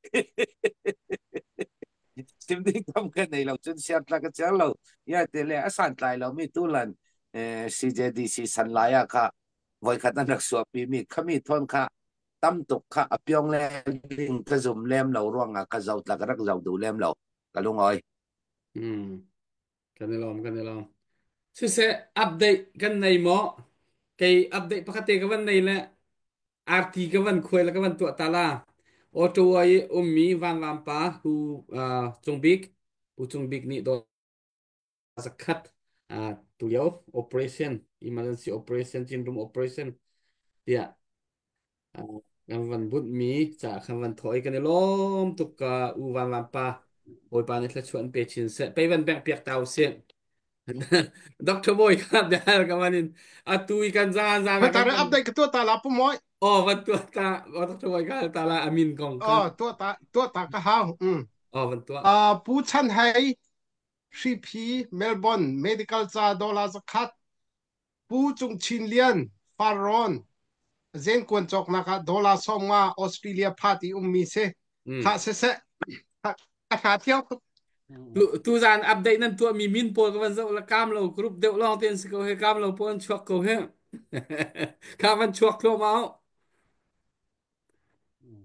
sim ding tam ka nei lo chun siat la ka char lo ya tele asan tlai lo mi tulan CJDC san laya kha voi khat na rak suap pi mi khami thon kha tam tuk kha apyong le ding ka zum lem lo ruanga ka zau tla ka rak zau du lem lo ka lung oi กันในลอมสุดเสอัปเดตกันในหมอไกอัปเดตปกติกันวันในแหละRTกันวันคุยแล้วกันวันตัวตาลาโอตัวไอ้มีวันลำปาหูจงบิ๊กหูจงบิ๊กนี่โดนสักขัดตัวเดียว operation emergency operation จินรุม operation เดียกันวันบุญมีจากกันวันถอยกันในล้อมตุกอูวันลำปาโอยปานี่ละชวนไปชินเสไปวันแบงเปียกเตาเสีย Dr. Boy kan dahil kamanin atui kan zan Patare update ke tu ta la pu moi. Oh betul ta Dr. Boy kan tala amin kong kan. Oh tu ta ka ha. Oh betul. Pu chan hai CP Melbourne Medical cha dollar zakhat. Pu chung chin lian Faron. Zen kwan chok na ka dollar somma Australia party mi se. Kha se. Kha thiau tu zan update nan tu mi min po kan zo la kam lo group de long ten ko he kam lo pon chok ko he kam van chok lo mau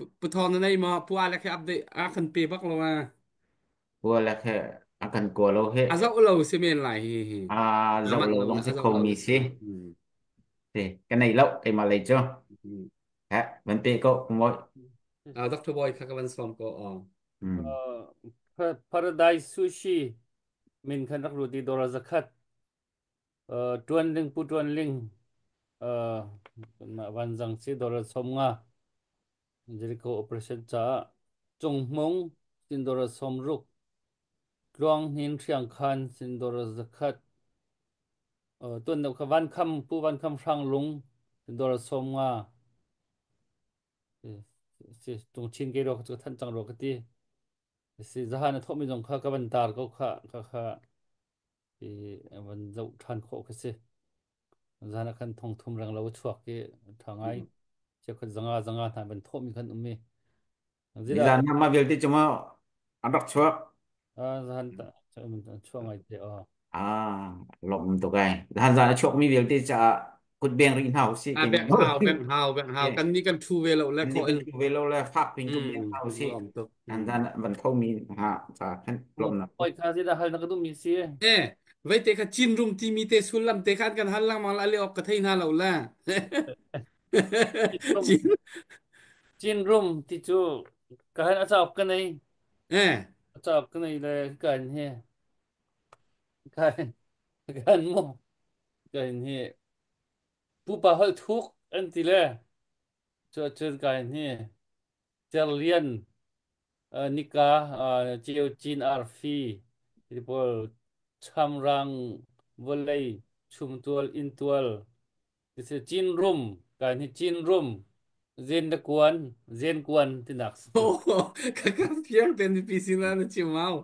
ปุทอนในมาปัวอะไรแค่อัปเดตคันปีบักลงมา Gua là khe akan gua lo he azau lo semen lai dạo amat lâu lo long sẽ azau không lo mi xí thì cái này lâu cái mà lấy cho hả vấn đề có mỗi Dr. Boy kakaban som ko ừ. Paradise Sushi min khan rak ruti dora zakhat tuan ling pu tuan ling ma wan jang si dora som nga Jericho operation cha chung mong sin dora som ruk luang hin thiang khan sin dora zakhat tuan dau kha van kham pu van kham rang lung sin dora som nga si tung chin ke ro ka than chang ro ka ti si zahan thom mi jong kha ka ban tar ko kha thì vẫn dậu than khổ cái gì ra là khăn thông thum rằng lâu chuộc cái thằng ai chỉ có zanga thằng vẫn thôm mình khăn umi gì Đi là ra năm mà việc thì chúng mà ăn đọc chuột ra hắn ta cho mình chuộc ngày thì lộn tụ cái hắn ra chuột mi việc thì chả cút bèn rin hào xí cái bẹn đó hào kan ni kan thu về lâu là anh đi khỏi cái về lâu là phát pin cút bèn hào xí lom to hắn ra vẫn thâu mi ha chả hắn lộn nào ôi khá gì là hay là cái đúng mình xí vậy te ka chin room ti mi te sulam te khan kan halang mang la le ok ka thein ha lo la chin chin room thì chú cái hắn ở cái này eh ở cái này là cái này cái cái mua cái này bu ba hơi thuốc anh thì là cho cái này tel liên nika chiều chin arfi ripol chamrang volei chumtual intual this is chin room kan hi chin room zen kuan tinak oh ka ka piang ten pi sin la na chim mau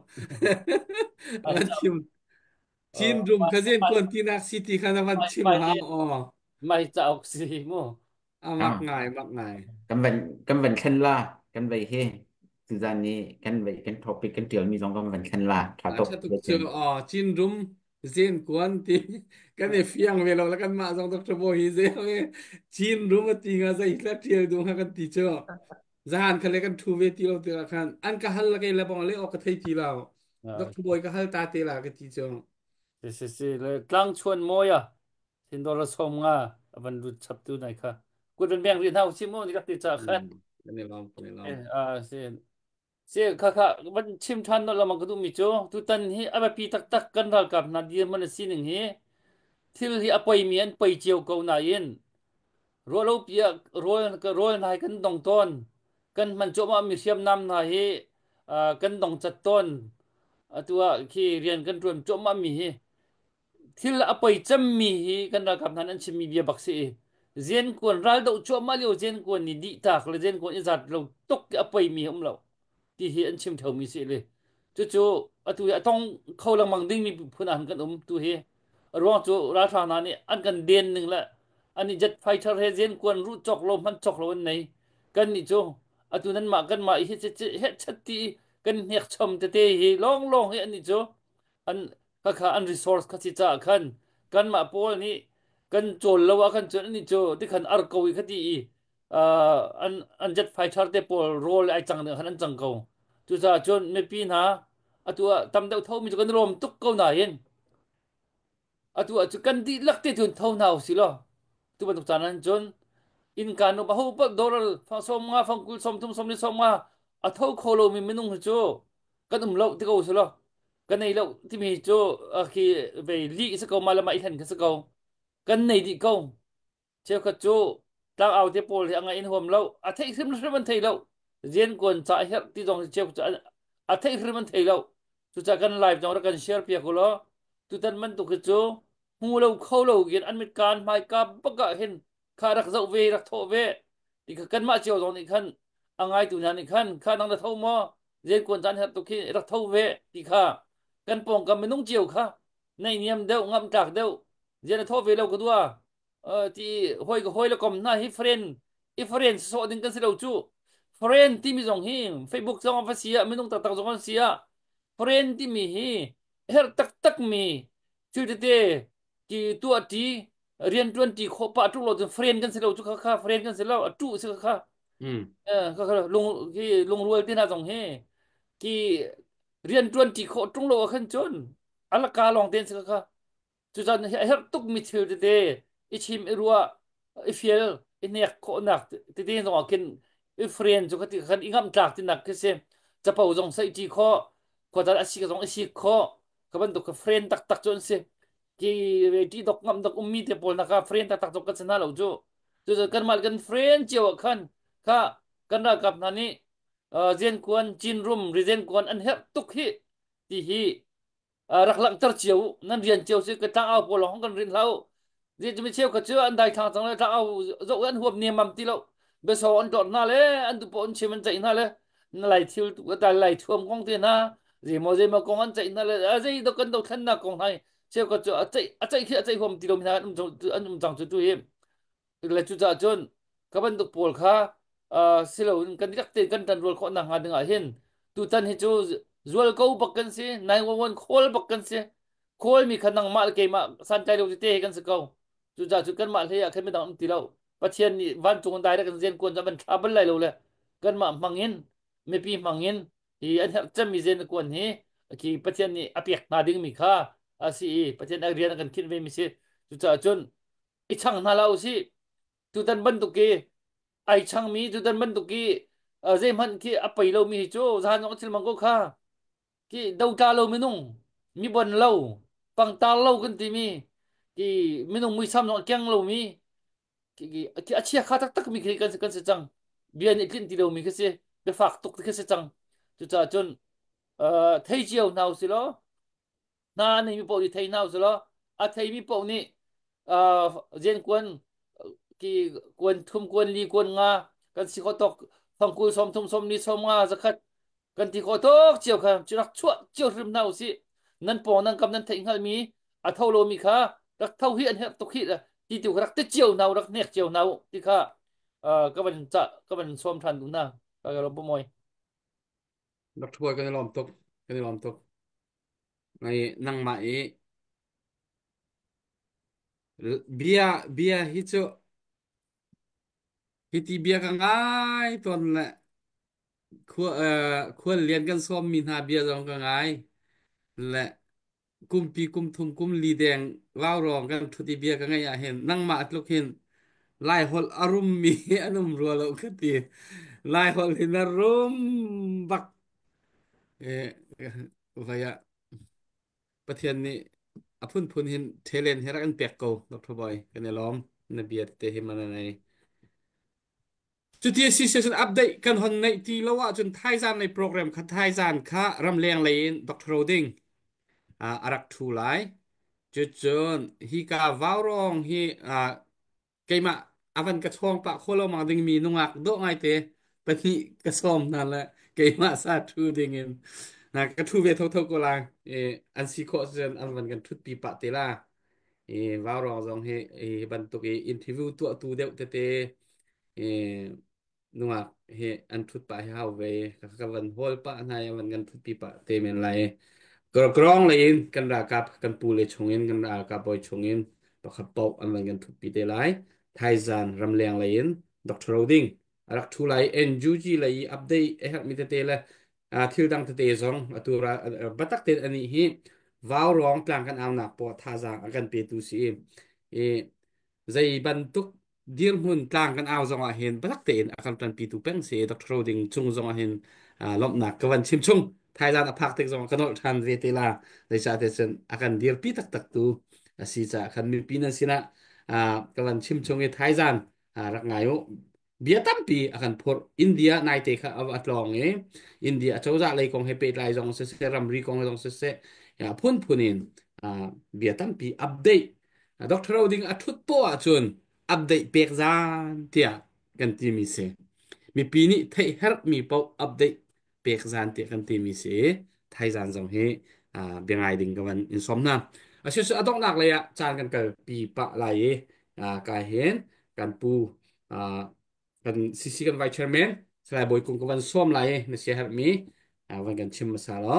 la chim chin room ka zen kon ti nak city khana van chim mai ha mai chao si mo mak ngai căn bệnh khen la căn bệnh he từ giờ này căn bệnh căn topic căn tiểu mi giống căn bệnh khen la thỏa tục cha tuk về chu tiền chin room zen kwan ti kan e fiang ve lo la kan ma jong dr bo hi ze chin room ti nga za ikla tiel du ha kan ti cho zahan khale kan thu ve ti lo ti la khan an ka hal la ke la bong le ok thai ti lao dr boy ka hal ta te la ka ti cho si le tlang chuan mo ya sin dor som nga avan du chap tu nai kha ku den beng ri hau si mo ni ka ti cha khan ne lam ne lam sin se kha ban chim than no lamang du mi cho tu tan hi aba pi tak kan ral kap na dia man si ning hi thil hi apoi mi an pai chiao ko na yin ro lo pia ro nai kan dong ton kan man cho ma mi siam nam na hi kan dong chat ton atua khi rian kan tuam cho ma mi hi thil apoi cham mi hi kan ra kap nan an chim mi bia baksi zen kon ral do cho ma leo zen kon ni di tak le zen kon izat lo tok apoi mi hum lo ti hi an chim thau mi si le chu atu atong khâu lang mang ding mi phun an kan tu hi ro chu ra tha na ni an kan den ning la ani jet fighter he zen kon ru chok lo man chok lo nei kan ni chu atu nan ma kan ma hi he chati kan nek chom te hi long he ani chu an kha an resource kha chi cha khan kan ma pol ni kan chol lo wa kan chon ni chu ti khan ar ko i khati i an jet fighter te pol role ai chang ne khan an chang ko tu za chon me pi na atua tam deuh tho mi chu kan rom tuk ko na hin atua chu kan di lak te thun tho nau si lo tu ban tuk chanan chon in kan no bahu pa doral fa som nga fang kul som tum som ni som nga a tho kholo mi minung chu kan lo ti ko su lo kan nei lo ti mi chu a khi ve li sa ko mala mai than ka sa ko kan nei di ko che ka chu tang au te pol anga in hom lo a thei khrim khrim thei lo zen kon cha her ti jong che chu a thei khrim thei lo chu cha kan live jong ra kan share pia ko lo tu tan man tu ka chu hu lo kho lo gen an mit kan mai ka baka hin kha rak zau ve rak tho ve ti ka kan ma chiao jong ni khan angai tu na ni khan kha nang da tho mo zen kon chan her tu khi rak tho ve ti kha kan pong kam menung chiao kha nei niam deuh ngam tak deuh zen tho ve lo ko dua ti hoi la kom na hi friend i friend so ding kan se lo chu friend ti mi jong hi facebook jong fa sia menung tak tak jong sia friend ti mi hi her tak mi chu te ki tu ti rian tuan ti kho pa tu lo friend kan se lo chu kha friend kan se lo tu se kha ก็คือลุงที่ลุงรวยที่น่าสงเฮที่เรียนจวนที่โคตรงโลขึ้นจนอัลกาลองเต้นสิคะจุดนั้นเฮตุกมิทิลเดอิชิมอิรัวอิฟิลอินเนกโคนักที่ที่ต้องกินอิฟเรนจุกที่ขันอิงามจากที่นักคือเซจะเป่าจงใส่จีโคก็จะอาศัยจงอาศัยโคก็เป็นตัวเฟรนตักตักจนเซที่ที่ดอกงามดอกมีเทปอลนะคะเฟรนตักตักจงกันเสนาเราจูจุดกันมากันเฟรนเจียวกัน ka kanra kap nani zen kuan chin room rezen kuan an hep tuk hi ti hi rak lang tar chiu nan rian chiu se ka ta au polo hong kan rin lau je mi chiu ka chu an dai thang tang le ta au zo an huap niam mam ti lo be so an dot na le an tu pon chi man chai na le na lai thiu tu ka lai thuam kong te na je mo kong an chai na le a je do kan do than na kong hai chiu ka chu a chai khi a chai huam ti lo mi na an jang chu tu hi le chu cha chun ka ban du pol kha silo kan dak te kan tan rol kho na nga dinga hin tu tan hi chu zual ko bakkan se 911 khol bakkan se khol mi khanang mal ke ma san kai lo te kan se ko chu cha chu kan mal he ya khem dang ti lo pathian ni van chung dai da kan zen kon ja ban thabal lai lo le kan ma mangin me pi mangin hi an hak cham mi zen kon hi ki pathian ni apiak na ding mi kha asi pathian agrian kan kin ve mi se chu cha chun i chang na lao si tu tan ban tu ke ai chang mi tu tan ban tu ki zem han ki apai lo mi chu zan ngok chil mang ko kha ki dau ta lo mi nung mi bon lo pang ta lo kan ti mi ki mi nung mi sam no kyang lo mi ki achia kha tak tak mi ki kan se chang bian ni kin ti lo mi ke se be fak tuk ke se chang chu cha chun thei chiao nau si lo na ni mi po di thei nau si lo a thei mi po ni zen kwan ki kwan thum kwan li kwan nga kan si ko tok phang ku som thum som ni som nga zakhat kan ti ko tok chiao kha churak chua chiao rim nau si nan po nan kam nan thei ngal mi a thau lo mi kha rak thau hi an hep tok hi ti tu rak te chiao nau rak nek chiao nau ti kha ka ban cha ka ban som than du na ka lo bo moi ดอกทัวร์กันในลอมตกกันในลอมตกในนั่งมาเอเบียฮิโจฮิตีเบียกันง่ายตอนแหละควรเรียนกันซ้อมมีนาเบียจองกันง่ายและกุมปีกุมทุมกุมลีแดงว้าวรองกันทุติเบียกันง่ายเห็นนั่งมาอัตลุกเห็นไล่หอลอารมณ์มีอารมณ์รัวเราคตีไล่หอลเห็นอารมณ์บักเออพยา ประเทศนี้อพุ่นพุนเห็นเทเลนเฮรักันเปียกโกดอกทบอยกันในล้อมนเบียดเตหิมันในจุดที่ซีเซชันอัปเดตกันหนในทีละว่าจนท้ายซานในโปรแกรมคัดท้ายซานค่ะรำเลียงเลยดอกโรดิงอารักทูไลจุดจนฮีกาวาวรองฮีเกมาอวันกระชองปะโคโลมาดึงมีนุงักโดไงเตปนิกระซอมนั่นแหละเกมาซาทูดิงเงินนะกระทูเวทเท่ากุลางอันซีโคเซนอันวันกันทุดปีปะเตล่าวาวรองจงเฮบันตุกอินทิวิวตัวตูเดวเตเอนัวเฮอันทุดปะเฮาเวกับวันโฮลปะนายวันกันทุดปีปะเตเมนไลกรองเลยกันรากับกันปูเลยชงเงินกันรากับบอยชงเงินปะขับปอกอันวันกันทุดปีเตไลไทยซานรำเลียงเลยดอกทรอดิ้งรักทุไลเอ็นจูจีเลยอัปเดตเอ๊ะมิเตเตละทิวดังเตซองตัวบัตักเตอันนี้ฮีวาวร้องกลางกันเอาหนักปอท่าจางอากันเปตูซีเอใจบรรทุกเดียร์หุ่นกลางกันเอาจงอาเห็นบัตักเตนอากันตันปีตูเป็งเสียดอกทรอดิ้งจุงจงอาเห็นลบหนักกวันชิมชุงไทยจานอภักเตกจงกันอทันเวทีลาในชาติเซนอากันเดียร์ปีตักตักตูอาศิจะคันมีปีนันสินะกวันชิมชุงในไทยจานรักไงโอ เบียตัมปีอาการพออินเดียนายเตะค่ะอัตลองอินเดียเจ้าจะเลยคงให้เป็ดลายจงเสเรัมรีคงจงเสอย่าพุนินอ่าเบียตัมปีอัปเดตด็อกเตอร์เราดิ้งอัทุตโปะจนอัปเดตเปียกซานเทียกันทีมีเสมีปีนี้ไทยเฮร์มีปออัปเดตเปียกซานเทียกันทีมีเสไทยซานจงให้เบียงไงดิ้งกันอินสมนะอาชีพอดอกหนักเลยอะจานกันเกิดปีปะไหลกายเห็นกันปูอ่า kan sisi kan vice chairman selai boy kung kawan som lai nasihat mi awan kan chim masalo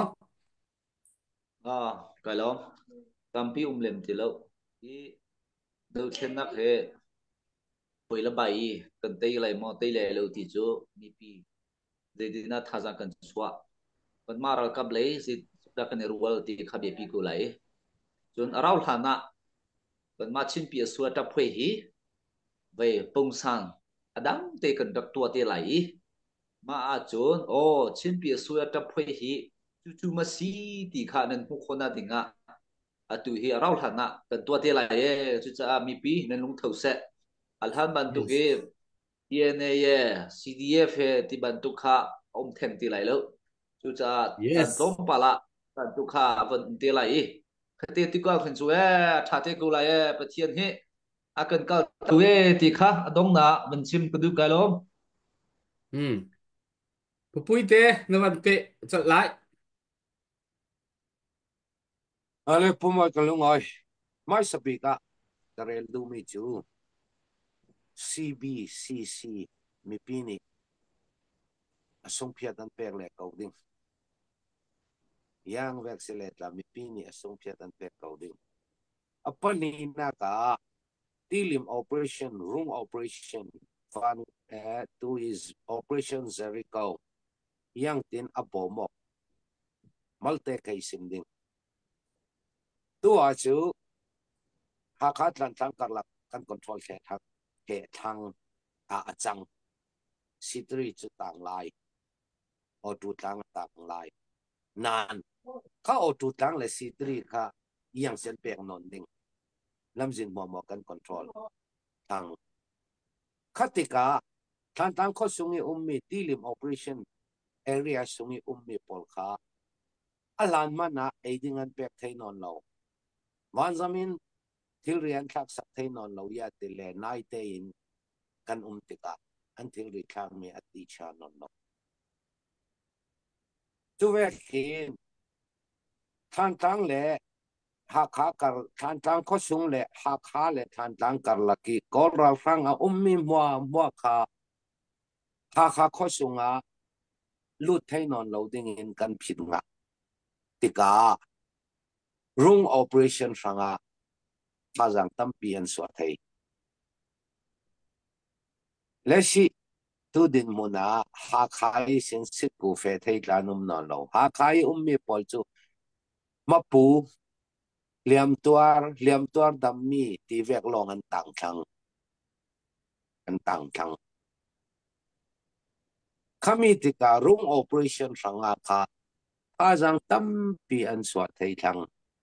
cái lo cam pi lem ti lo i đâu chen nak he poi la bai kan tei lai mo tei le lo ti chu mi pi de dina thaza kan chwa kan maral kap le si da kan rual ti kha be pi ko lai chun arau thana kan ma chin pi suwa ta phwe hi ve pong sang adang te kan dak tua te lai ma a chun o chin pi suwa ta phwe hi chu chu ma si ti kha nan hu khona dinga atu hi arau thana kan tua te lai e chu cha mi pi nan lung thau se alhan ban tu Yes. ge TNA ye CDF he ti ban tu kha om theng ti lai lo chu cha tan Yes. tom pala ban tu kha van ti lai khate ti ka khan chu e tha te ku lai e pathian he akan kal tu e ti kha adong na ban sim ku du ka lom Pupui te nawan pe chal lại. ale puma kalungoi mai sabika karel du mi chu CBCC mi pini asong phiat an pek le kauding yang vexelet la mi pini asong phiat an pek kauding apani na ka tilim operation room operation fan to is operation Jericho yang tin abomo malte kai simding tu a chu ha khat lan tang karlak kan control ke thang a achang sitri chu tang lai o tu tang tang lai nan ka o tu tang le sitri ka yang sen pek non ding lamjin mo kan control tang khatika than tang kho sungi ummi tilim operation area sungi ummi polkha alan mana aiding an pek thai non lo wan zamin thil rian thak sak thai non lo ya te le nai te in kan tika an thil ri thang me ati cha non lo tu ve khin than tang le ha kha kar than tang kho sung le ha kha le than tang kar la ki kol ra sang a ummi mo kha ha kha kho sunga lut thai non lo ding in kan phit nga tika rung operation sanga phajang tampi an so thai leshi tu din muna ha khai sen sit ku fe thai tlanum non lo ha khai ummi pol chu mapu liam tuar dammi ti vek long an tang thang kami tika rung operation sanga kha phajang tampi an so thai thang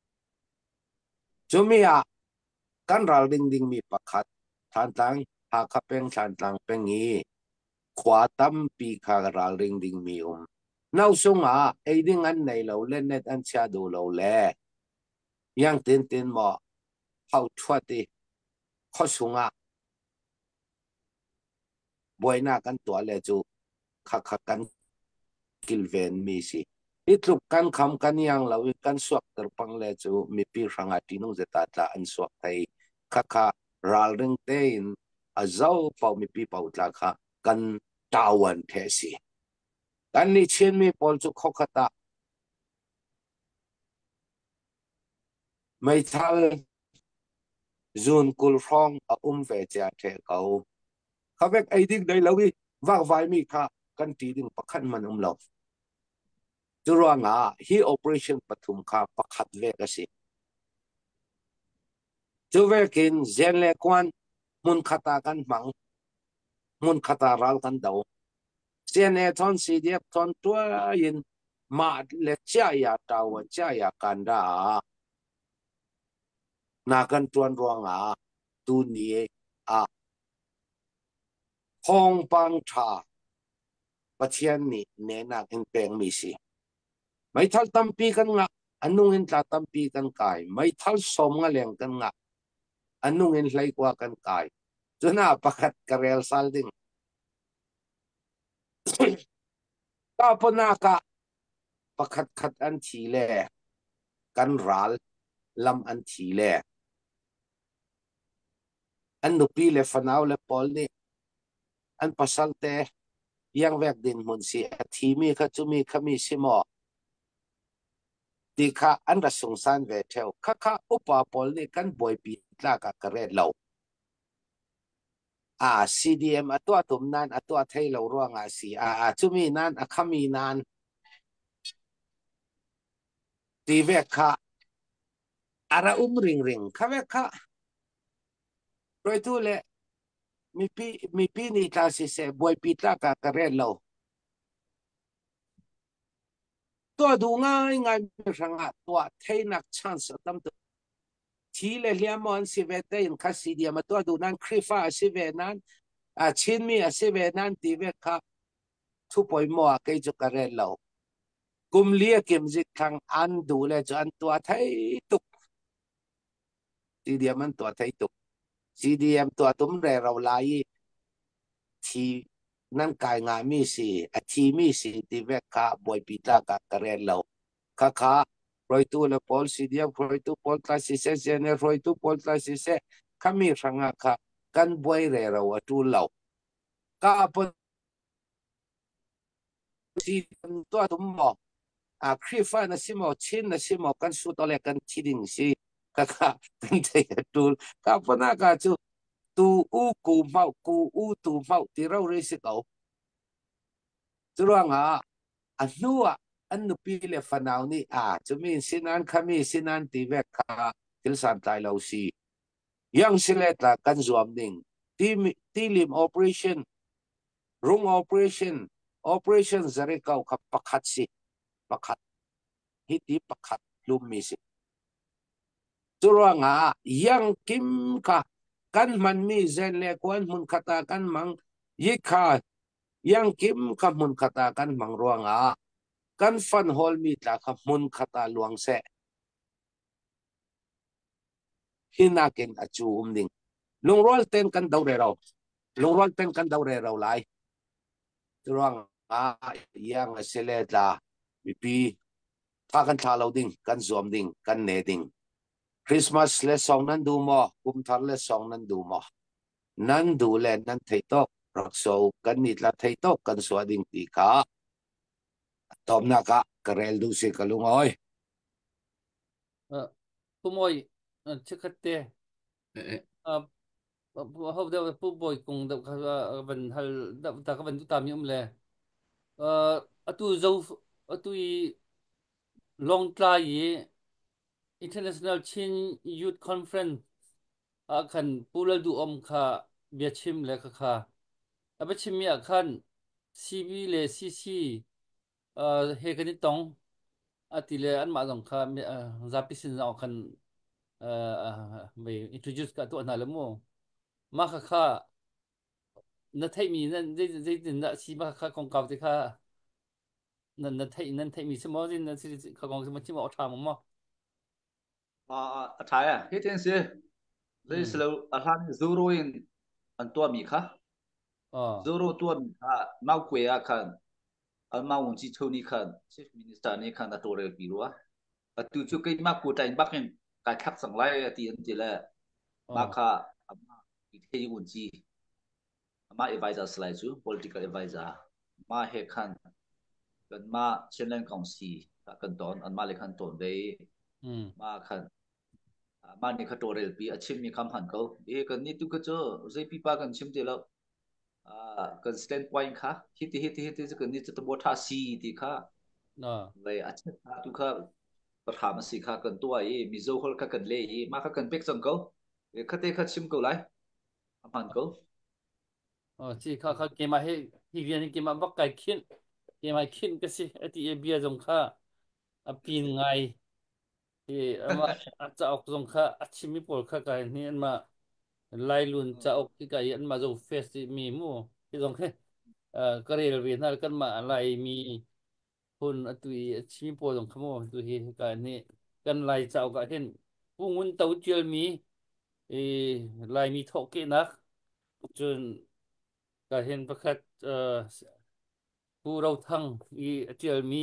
chumia kan ral ding mi pakhat than tang ha kha peng than tang pengi khwa tampi kha ral ding mi nau sunga aiding an nei lo le net an cha do lo le yang tin mo hau thwati kho sunga boina kan to le chu kha kan kilven mi si itluk kan kham kan yang lo kan suak ter pang le chu mi pi ranga tinu zeta tla an suak thai kha ral ring te in azau pau mi pi pau tla kha kan tawan the si kan ni chen mi pol chu khokata mai thal zun kul phong a ve cha the kau khavek aidik dai lawi wak vai mi kha kan ti ding pakhan man lo churawanga hi operation pathum kha pakhat ve ka si chuvekin zenle kwan mun khata kan mang mun khata ral kan dau cne thon cdf thon tua in ma le cha ya tawa cha ya kanda na kan tuan ruanga tu ni a hong pang tha pathian ni ne na kin peng mi si mai thal tampi kan nga anung in tla tampi kan kai mai thal som nga leng kan nga anung in hlai kwa kan kai chuna pakhat karel sal ding ta pona ka pakhat khat an thi le kan ral lam an thi le an nupi le fanaw le pol ni an pasalte yang vek din mun si thi mi kha chumi khami simo ti kha an ra sung san ve theo kha upa pol ni kan boy pi tla ka kare lo CDM atua tum nan atua thei lo ruang si chumi nan khami nan ti ve kha ara ring ring kha ve kha roi tu le mi pi ni ta si se boy pi ta ka re lo to du ngai ngai ranga to thei nak chance tam tu thi le liamon si ve te in kha CDM atua du nan krifa si ve nan chin mi si ve nan ti ve kha thu poi mo ke chu ka re lo kum lia kim zik thang an du le cho an tua thei tuk CDM an tua thei tuk CDM tua tum re rau lai thi nan kai nga mi si thi mi si ti ve kha boy pita ka re lo kha roi tu le pol CDM roi tu pol ta si se ne roi tu pol ta si se kami ranga kha kan boy re rau atu lo ka po si tua tum mo krifa na simo chin na simo kan su to le kan chiding si ka kan te tu ka pana ka chu tu ku mau tu mau ti rau re si ko chuang anua anu pi le fanau ni chu min sinan khami sinan ti ve kha til san tai lo si yang sileta kan zuam ning ti lim operation room operation zare kau kha pakhat si pakhat hiti pakhat lum mi si chuanga yang kim ka kan man mi zen le kwan mun khata kan mang yi kha yang kim ka mun khata kan mang ruanga kan fan hol mi ta kha mun khata luang se hinakin achu umding lungrol ten kan daure raw lungrol ten kan daure raw lai chuanga yang seleta pi ta kan tha lo ding kan zom ding kan ne ding Christmas le song nan du mo kum thar le song nan du mo nan du le nan thei to rak so kan ni la thei to kan so ding ti kha tom na ka karel du se kalung oi Pumoy chikate hau da puboy kung da ka ban hal da ka ban tu tam yum le atu zo atu long try International Chin Youth Conference akan pulal du kha biachim le kha abachim mi akan CB le CC he kan tong atile an ma dong kha zapisin na kan may introduce ka to na mo ma kha na thai mi nan dei na si ma kha kong kaw te kha na thai mi se mo din na si kha kong se mo chi mo tha mo thai hết thiên sư lấy slow han zero in an tua mi kha zero tua mi kha mau quê khan al mau un chi thoni khan chief minister ni khan da tore pirua tu chu kai ma ku tai bak en ka khap sang lai ti an ti la ma kha ama ki thei un chi ama advisor slide chu political advisor ma he khan kan ma chen council kan ton an ma le khan ton be ma khan ma ni kha torel pi achim mi kham han ko e kan ni tu ka cho zai pi pa kan chim te lo kan stand point kha hiti kan ni tu bo tha si ti kha ve achim tu kha pa kha ma si kha kan tu ai mi zo hol kha kan le i ma kha kan pek sang ko e kha te kha chim ko lai han ko chi kha ke ma he hi vian ke ma bak kai khin ke ma khin ka si ati e bia jong kha apin ngai ama cha ok jong kha achimi pol kha kai ni an ma lai lun cha ok ki kai an ma zo face mi mu ki jong khe karel vi na kan ma lai mi hun atui achimi pol jong khamo tu hi ka ni kan lai cha ok hen pungun tau chiel mi lai mi thok ke nak chun ka hen pakhat pu rau thang i chiel mi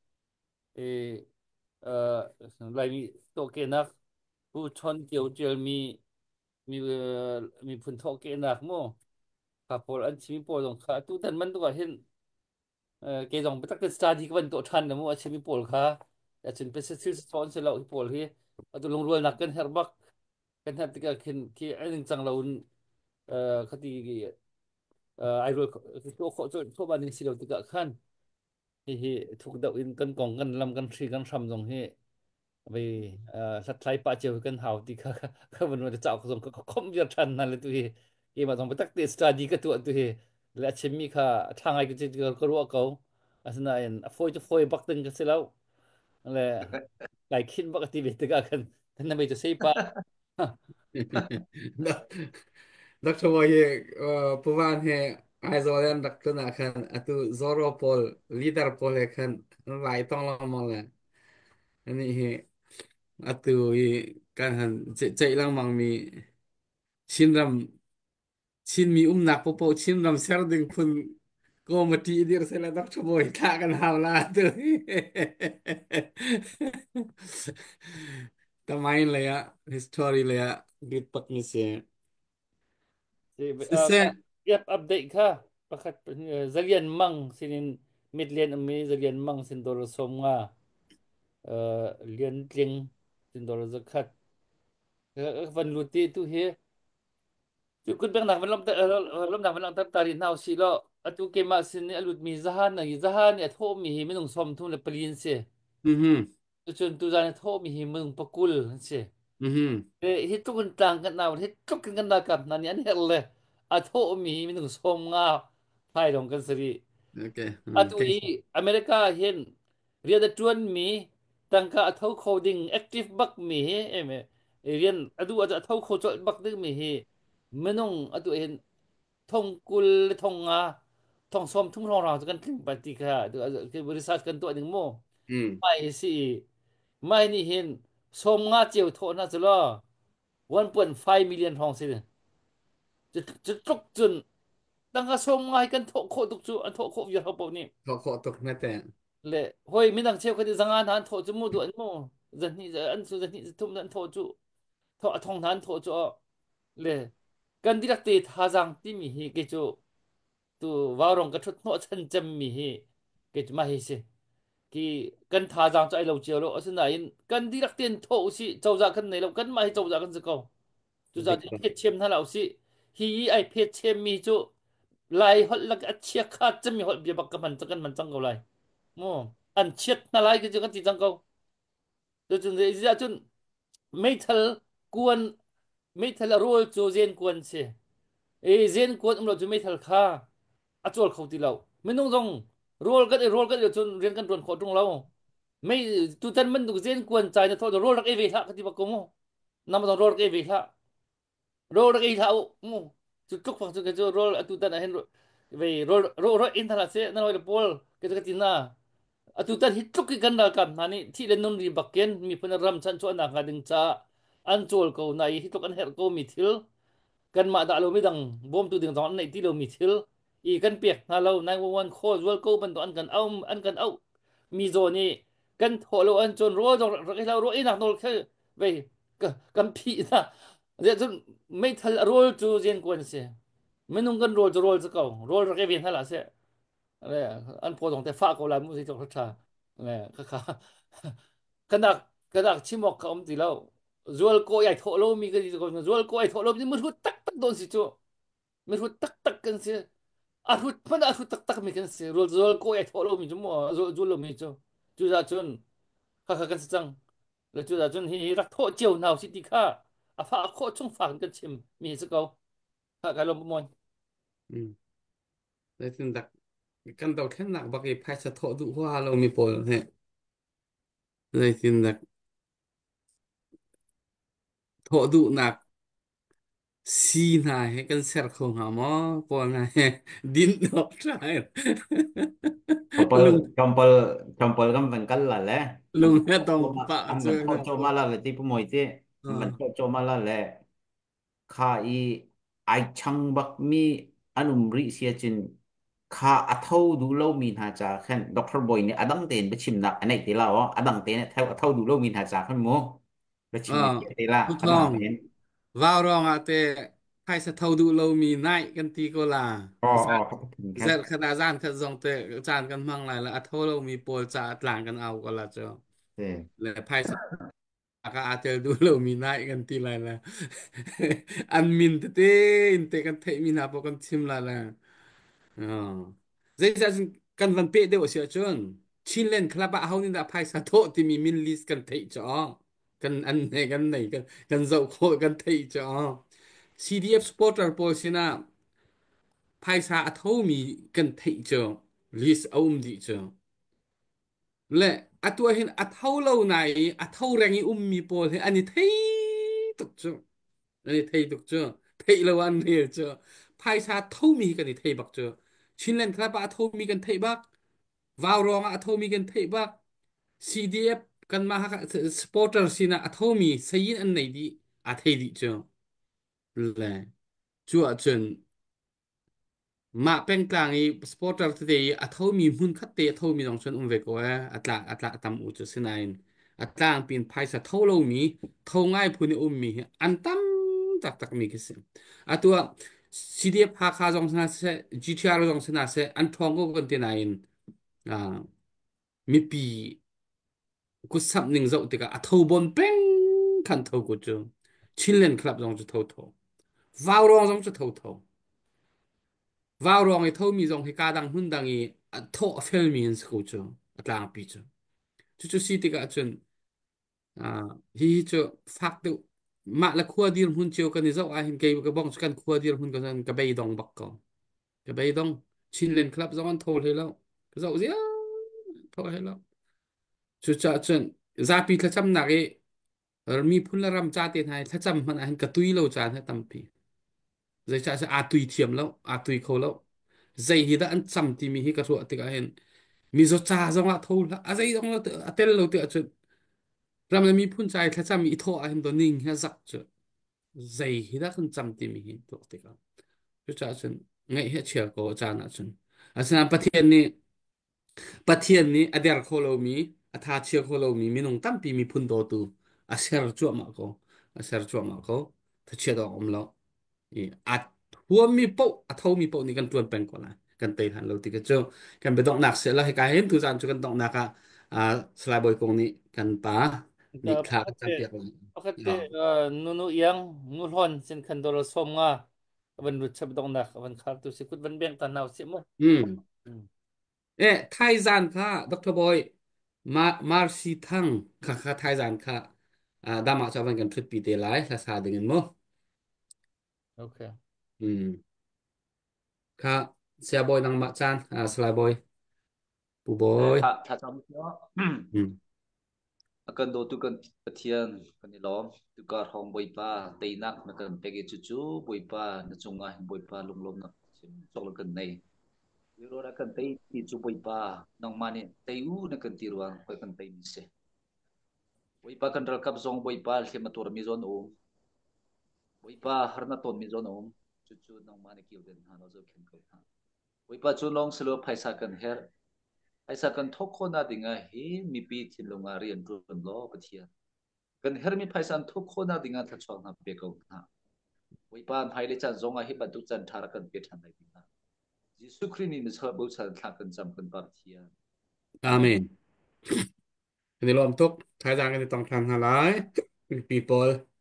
lai mi to ke nak pu chon kieu chiel mi phun thok ke nak mo ka pol an chimi pol dong kha tu tan man to ka hen ke dong betak ke study ka ban to than na mo chimi pol kha chin pe se sil son se lo pol hi atu long rual nak kan herbak kan hat ka khen ki an chang lo คดีไอรอนตัวโคตัวบ้านนี้สิเราติดกันฮีถูกดาวอินกันกองกันลำกันทรีกันทำตรงฮีไปสัตย์ไทยป่าเจียวกันหาวที่ก็มันจะเจ้าก็ส่งก็คอมจะทันนั่นเลยตัวฮีมาต้องไปตักเตสตาดีก็ตัวตัวฮีและเชมีค่ะทางไอก็จะก็รู้เขาอาศัยฟอยจะฟอยบักตึงกันเสียแล้วอะไรไก่ขินบักตีเบตกันท่านนั่นไม่จะใช่ป่ะ Dr. Moye puvan he aizolen Dr. na khan atu zoro pol leader pol he khan lai tong lo mong le ani he atu I kan han chạy lang mang mi chinram chin mi nak po chinram ser ding phun ko ma ti dir se la Dr. Moye ta kan haw la tu ta main le ya history le ya git pak mi se se Yep, update ka. Pakat zalian mang sinin midlian ami zalian mang sin doro som nga lian tling sin doro zakat. Van luti tu he. Tu kun bang nak lam nak lang tar tari naw silo. Atu ke ma sin alut mi zahan na zahan at ho mi hi minung som tu le palin se. mhm Tu chun tu zan at ho mi hi minung pakul se. mhm Hitu kun tang kan naw hitu kan na kap na ni an helle. At ho mi hi minung som nga. Pai dong kan seri. okay Atu okay I Amerika hin rian da tuan mi tangka athau coding active bak mi hi eme rian adu ada athau kho chol bak ding mi hi menong atu hin thong kul thong nga thong som thung rong rong kan king party ka adu ke research kan to ding mo mm mai si mai ni hin som nga chiu tho na zelo 1.5 million hong siจะตกจนตั้งกระทรวงไงกันโถโคตุกจูอันโถโควิยาเขาปนี่ขอตกแม่แต่เลยเฮ้ยไม่ต้องเชื่อคนที่สังหารทันโทษจมูกตัวอันโม่จะนี่จะอันสุดจะนี่จะทุ่มนั้นโทษจูโทษทองทันโทษจูเลยกันดีรักตีท่าจังที่มีฮีกิจูตัววารองกระทุดโนชันจำมีฮีกิจมาฮีสิกีกันท่าจังจะไอเราเจียวเราสิ่งไหนกันดีรักตีนโทษสิเจ้าจากกันไหนเรากันมาให้เจ้าจากกันสักเขาจูจากเพชรเชมท่านเราสิฮีไอเพชรเชมมีจูไล่หดลักอัจฉริยะขาดจะมีหดเบียบักกับมันจะกันมันจังเขาไล่ อันเช็ดนาไลก็จะกันติดจังเขาจนจะจนไม่ทันกวนไม่ทันรู้จูเจนกวนเสียเจนกวนเราจะไม่ทันค่าอัจฉริเขาที่เราไม่ต้องจงโรลกันจนเรียนกันจนขอตรงเราไม่ตุตันมันดูเจนกวนใจนะทอดโรลรักเอวิทะกันที่บักกงน้ำมันต้องโรลรักเอวิทะโรลรักเอวิทะมูจุดทุกฝั่งจุดกันจะโรลตุตันเห็นโรลอินทรัสเซนั่นว่าเดปอลก็จะกันที่น่า atutan hitluk ki ganda kam nani thi le nun ri bakken mi phuna ram chan chu na ngading cha an chol ko nai hitluk an her ko mi thil kan ma da lo mi dang bom tu ding dong nei ti lo mi thil I kan pek na lo 911 call wal ko ban to an kan au mi zo ni kan tho lo an chon ro dong ra cái ro ina nol khe ve kan phi na je chun mai thal rol chu jen kon se menung kan rol chu ko rol ra ke vin hala se เนี่ยอันพอตรงแต่ฟ้าก็ลายมุสิตรงชาเนี่ยค่ะขนาดชิมอกเขาตีแล้วจวลโกใหญ่โถโลมีกันที่คนจวลโกใหญ่โถโลนี่มันหุดตักตักโดนสิจูมันหุดตักตักกันสิอาหุดตักตักมีกันสิจวลโกใหญ่โถโลมีจูมั้งจวลโลมีจูจูจ่าจุนค่ะกันสิจังแล้วจูจ่าจุนที่รักโถเจียวหนาวสิติค่ะอาฟ้าโคช่องฝากกันชิมมีสักเอาค่ะการลงประมวลอืมเลยถึงดักกันตกแค่หนักบักไอ้พายสะโถดุว่าเรามีโปรเนี่ยเลยถึงดักโถดุหนักซีนายให้กันเสียของหาหมอปอนายดินดอกใจ Chompel ลุง chompel chompel kan ban kal la le ลุ man งแค่ต้อง cho ma ปะ an เจอ ban หนัก cho ma la le ti pu moi ti อ่ ban า cho ma la le kha I ai chang bak mi anum ri sia chin kha athau du lo min ha cha khan doctor boy ni adang ten be chim na anai ti la wa adang ten athau du lo min ha cha khan mo be อ่า chim ni ti la ทุกท้อ adang ง ten ว่าวรองอะแต่ไพ่สะเทาดูเรามีไนกันตีก็ลา kha thum เส khan ร็จขนาดจานขัดจงแต่จานกันมั่งไรแล้วอะเทาเรามีโปรจะต่างกันเอาก็ละเจ้า te และไพ่ ka atel du lo mi nai kan ti la la an min te te kan thei min ha po kan thim la la zai sa kan van pe de o sia chon chin len klaba hau ni da phai sa tho ti mi min list kan thei cho kan an ne kan nei kan zo kho kan thei cho CDF supporter po sina phai sa a tho mi kan thei cho list aum di cho le atua hin a tho lo nai a tho rangi mi pol he ani thei tuk cho ani thei tuk cho thei lo an ne cho phai sa tho mi kan ni thei bak cho chin len klaba a tho mi kan thei bak vào rong a tho mi kan thei bak CDF kan ma ha supporter sina a tho mi sayin an nei di a thei di cho le chu a chen ma pen klang i supporter te a tho mi hun khat te tho mi dong chen ve ko atla tam u chu sinain atlang pin phai sa tho lo mi tho ngai phun ni mi an tam tak mi kisim atua CDF ha kha jong sana se GTR jong sana se an thong ko kan te nain à mi pi ku sap ning zo te ka a tho bon peng kan tho ko chu chilen club jong chu tho vào rong jong chu tho vào rong ai thâu mi rong hi ka dang hun dang i tho fel mi in sku chu atlang pi chu chu si ti ka chun à hi chu fak tu ma la khua dir hun chiu kan ni zo a hin ke ka bong kan khua dir hun ka bei dong bak ko ka bei dong chin len club zong an tho le lo ka zo zia tho he lo chu cha chun za pi thla cham na ge mi phun la ram cha te hai thla cham man a hin ka tui lo cha ha tam pi zai cha sa a tui thiam lo a tui kho lo zai hi da an cham ti mi hi ka ru ti ka hen mi zo cha zong la thol a zai zong la a tel lo ti a chu ram la mi phun chai thla cham mi tho a hen do ning ha zak chu zai hi da kan cham ti mi hi to ti ka chu cha chun ngai he chia ko cha na chun asana pathian ni ader kholo mi atha chia kholo mi minung tam pi mi phun do tu a ser chu ma ko a ser chu ma ko tha chia do om lo i at huam mi po a thau mi po ni kan tuan pen ko la kan te han lo ti ka chu kan be dong nak se la he ka hen tu jan chu kan dong nak a slai boy kong ni kan pa ni kha kan tia ko pakate nunu yang nulhon sin kan dolo som nga ban ru chab dong nak ban khar tu sikut ban beng tan naw simo thai zan kha dr boy mar si thang kha thai zan kha dama cha van kan trip pi te lai la sa ding mo okay kha sia boy nang ma chan slai boy pu boy tha cham no akan do tu kan pathian kan ni lom tu ka hong boi pa te nak na kan pege chu chu boi pa na chunga boi pa lum lom na chok kan nei ro ra kan te ti chu boi pa nang mani te u na kan ti ruang ko kan te mi se boi pa kan ral kap zong boi pa le ma tur mi zon boi pa har na ton mi zon chu chu nang mani ki den ha no zo khen ko ha boi pa chu long selo phaisa kan her ai sa kan thok khona dinga hi mi pi thin longa rian run lo pathia kan her mi phaisan thok khona dinga tha chong na pe ko na oi pan phai le chan zonga hi ba tu chan thar kan pe than lai dinga jisu khrini ni sa bo chan thla kan jam kan par thia amen อันนี้รวมทุกท้ายทางกันต้องทำอะไร people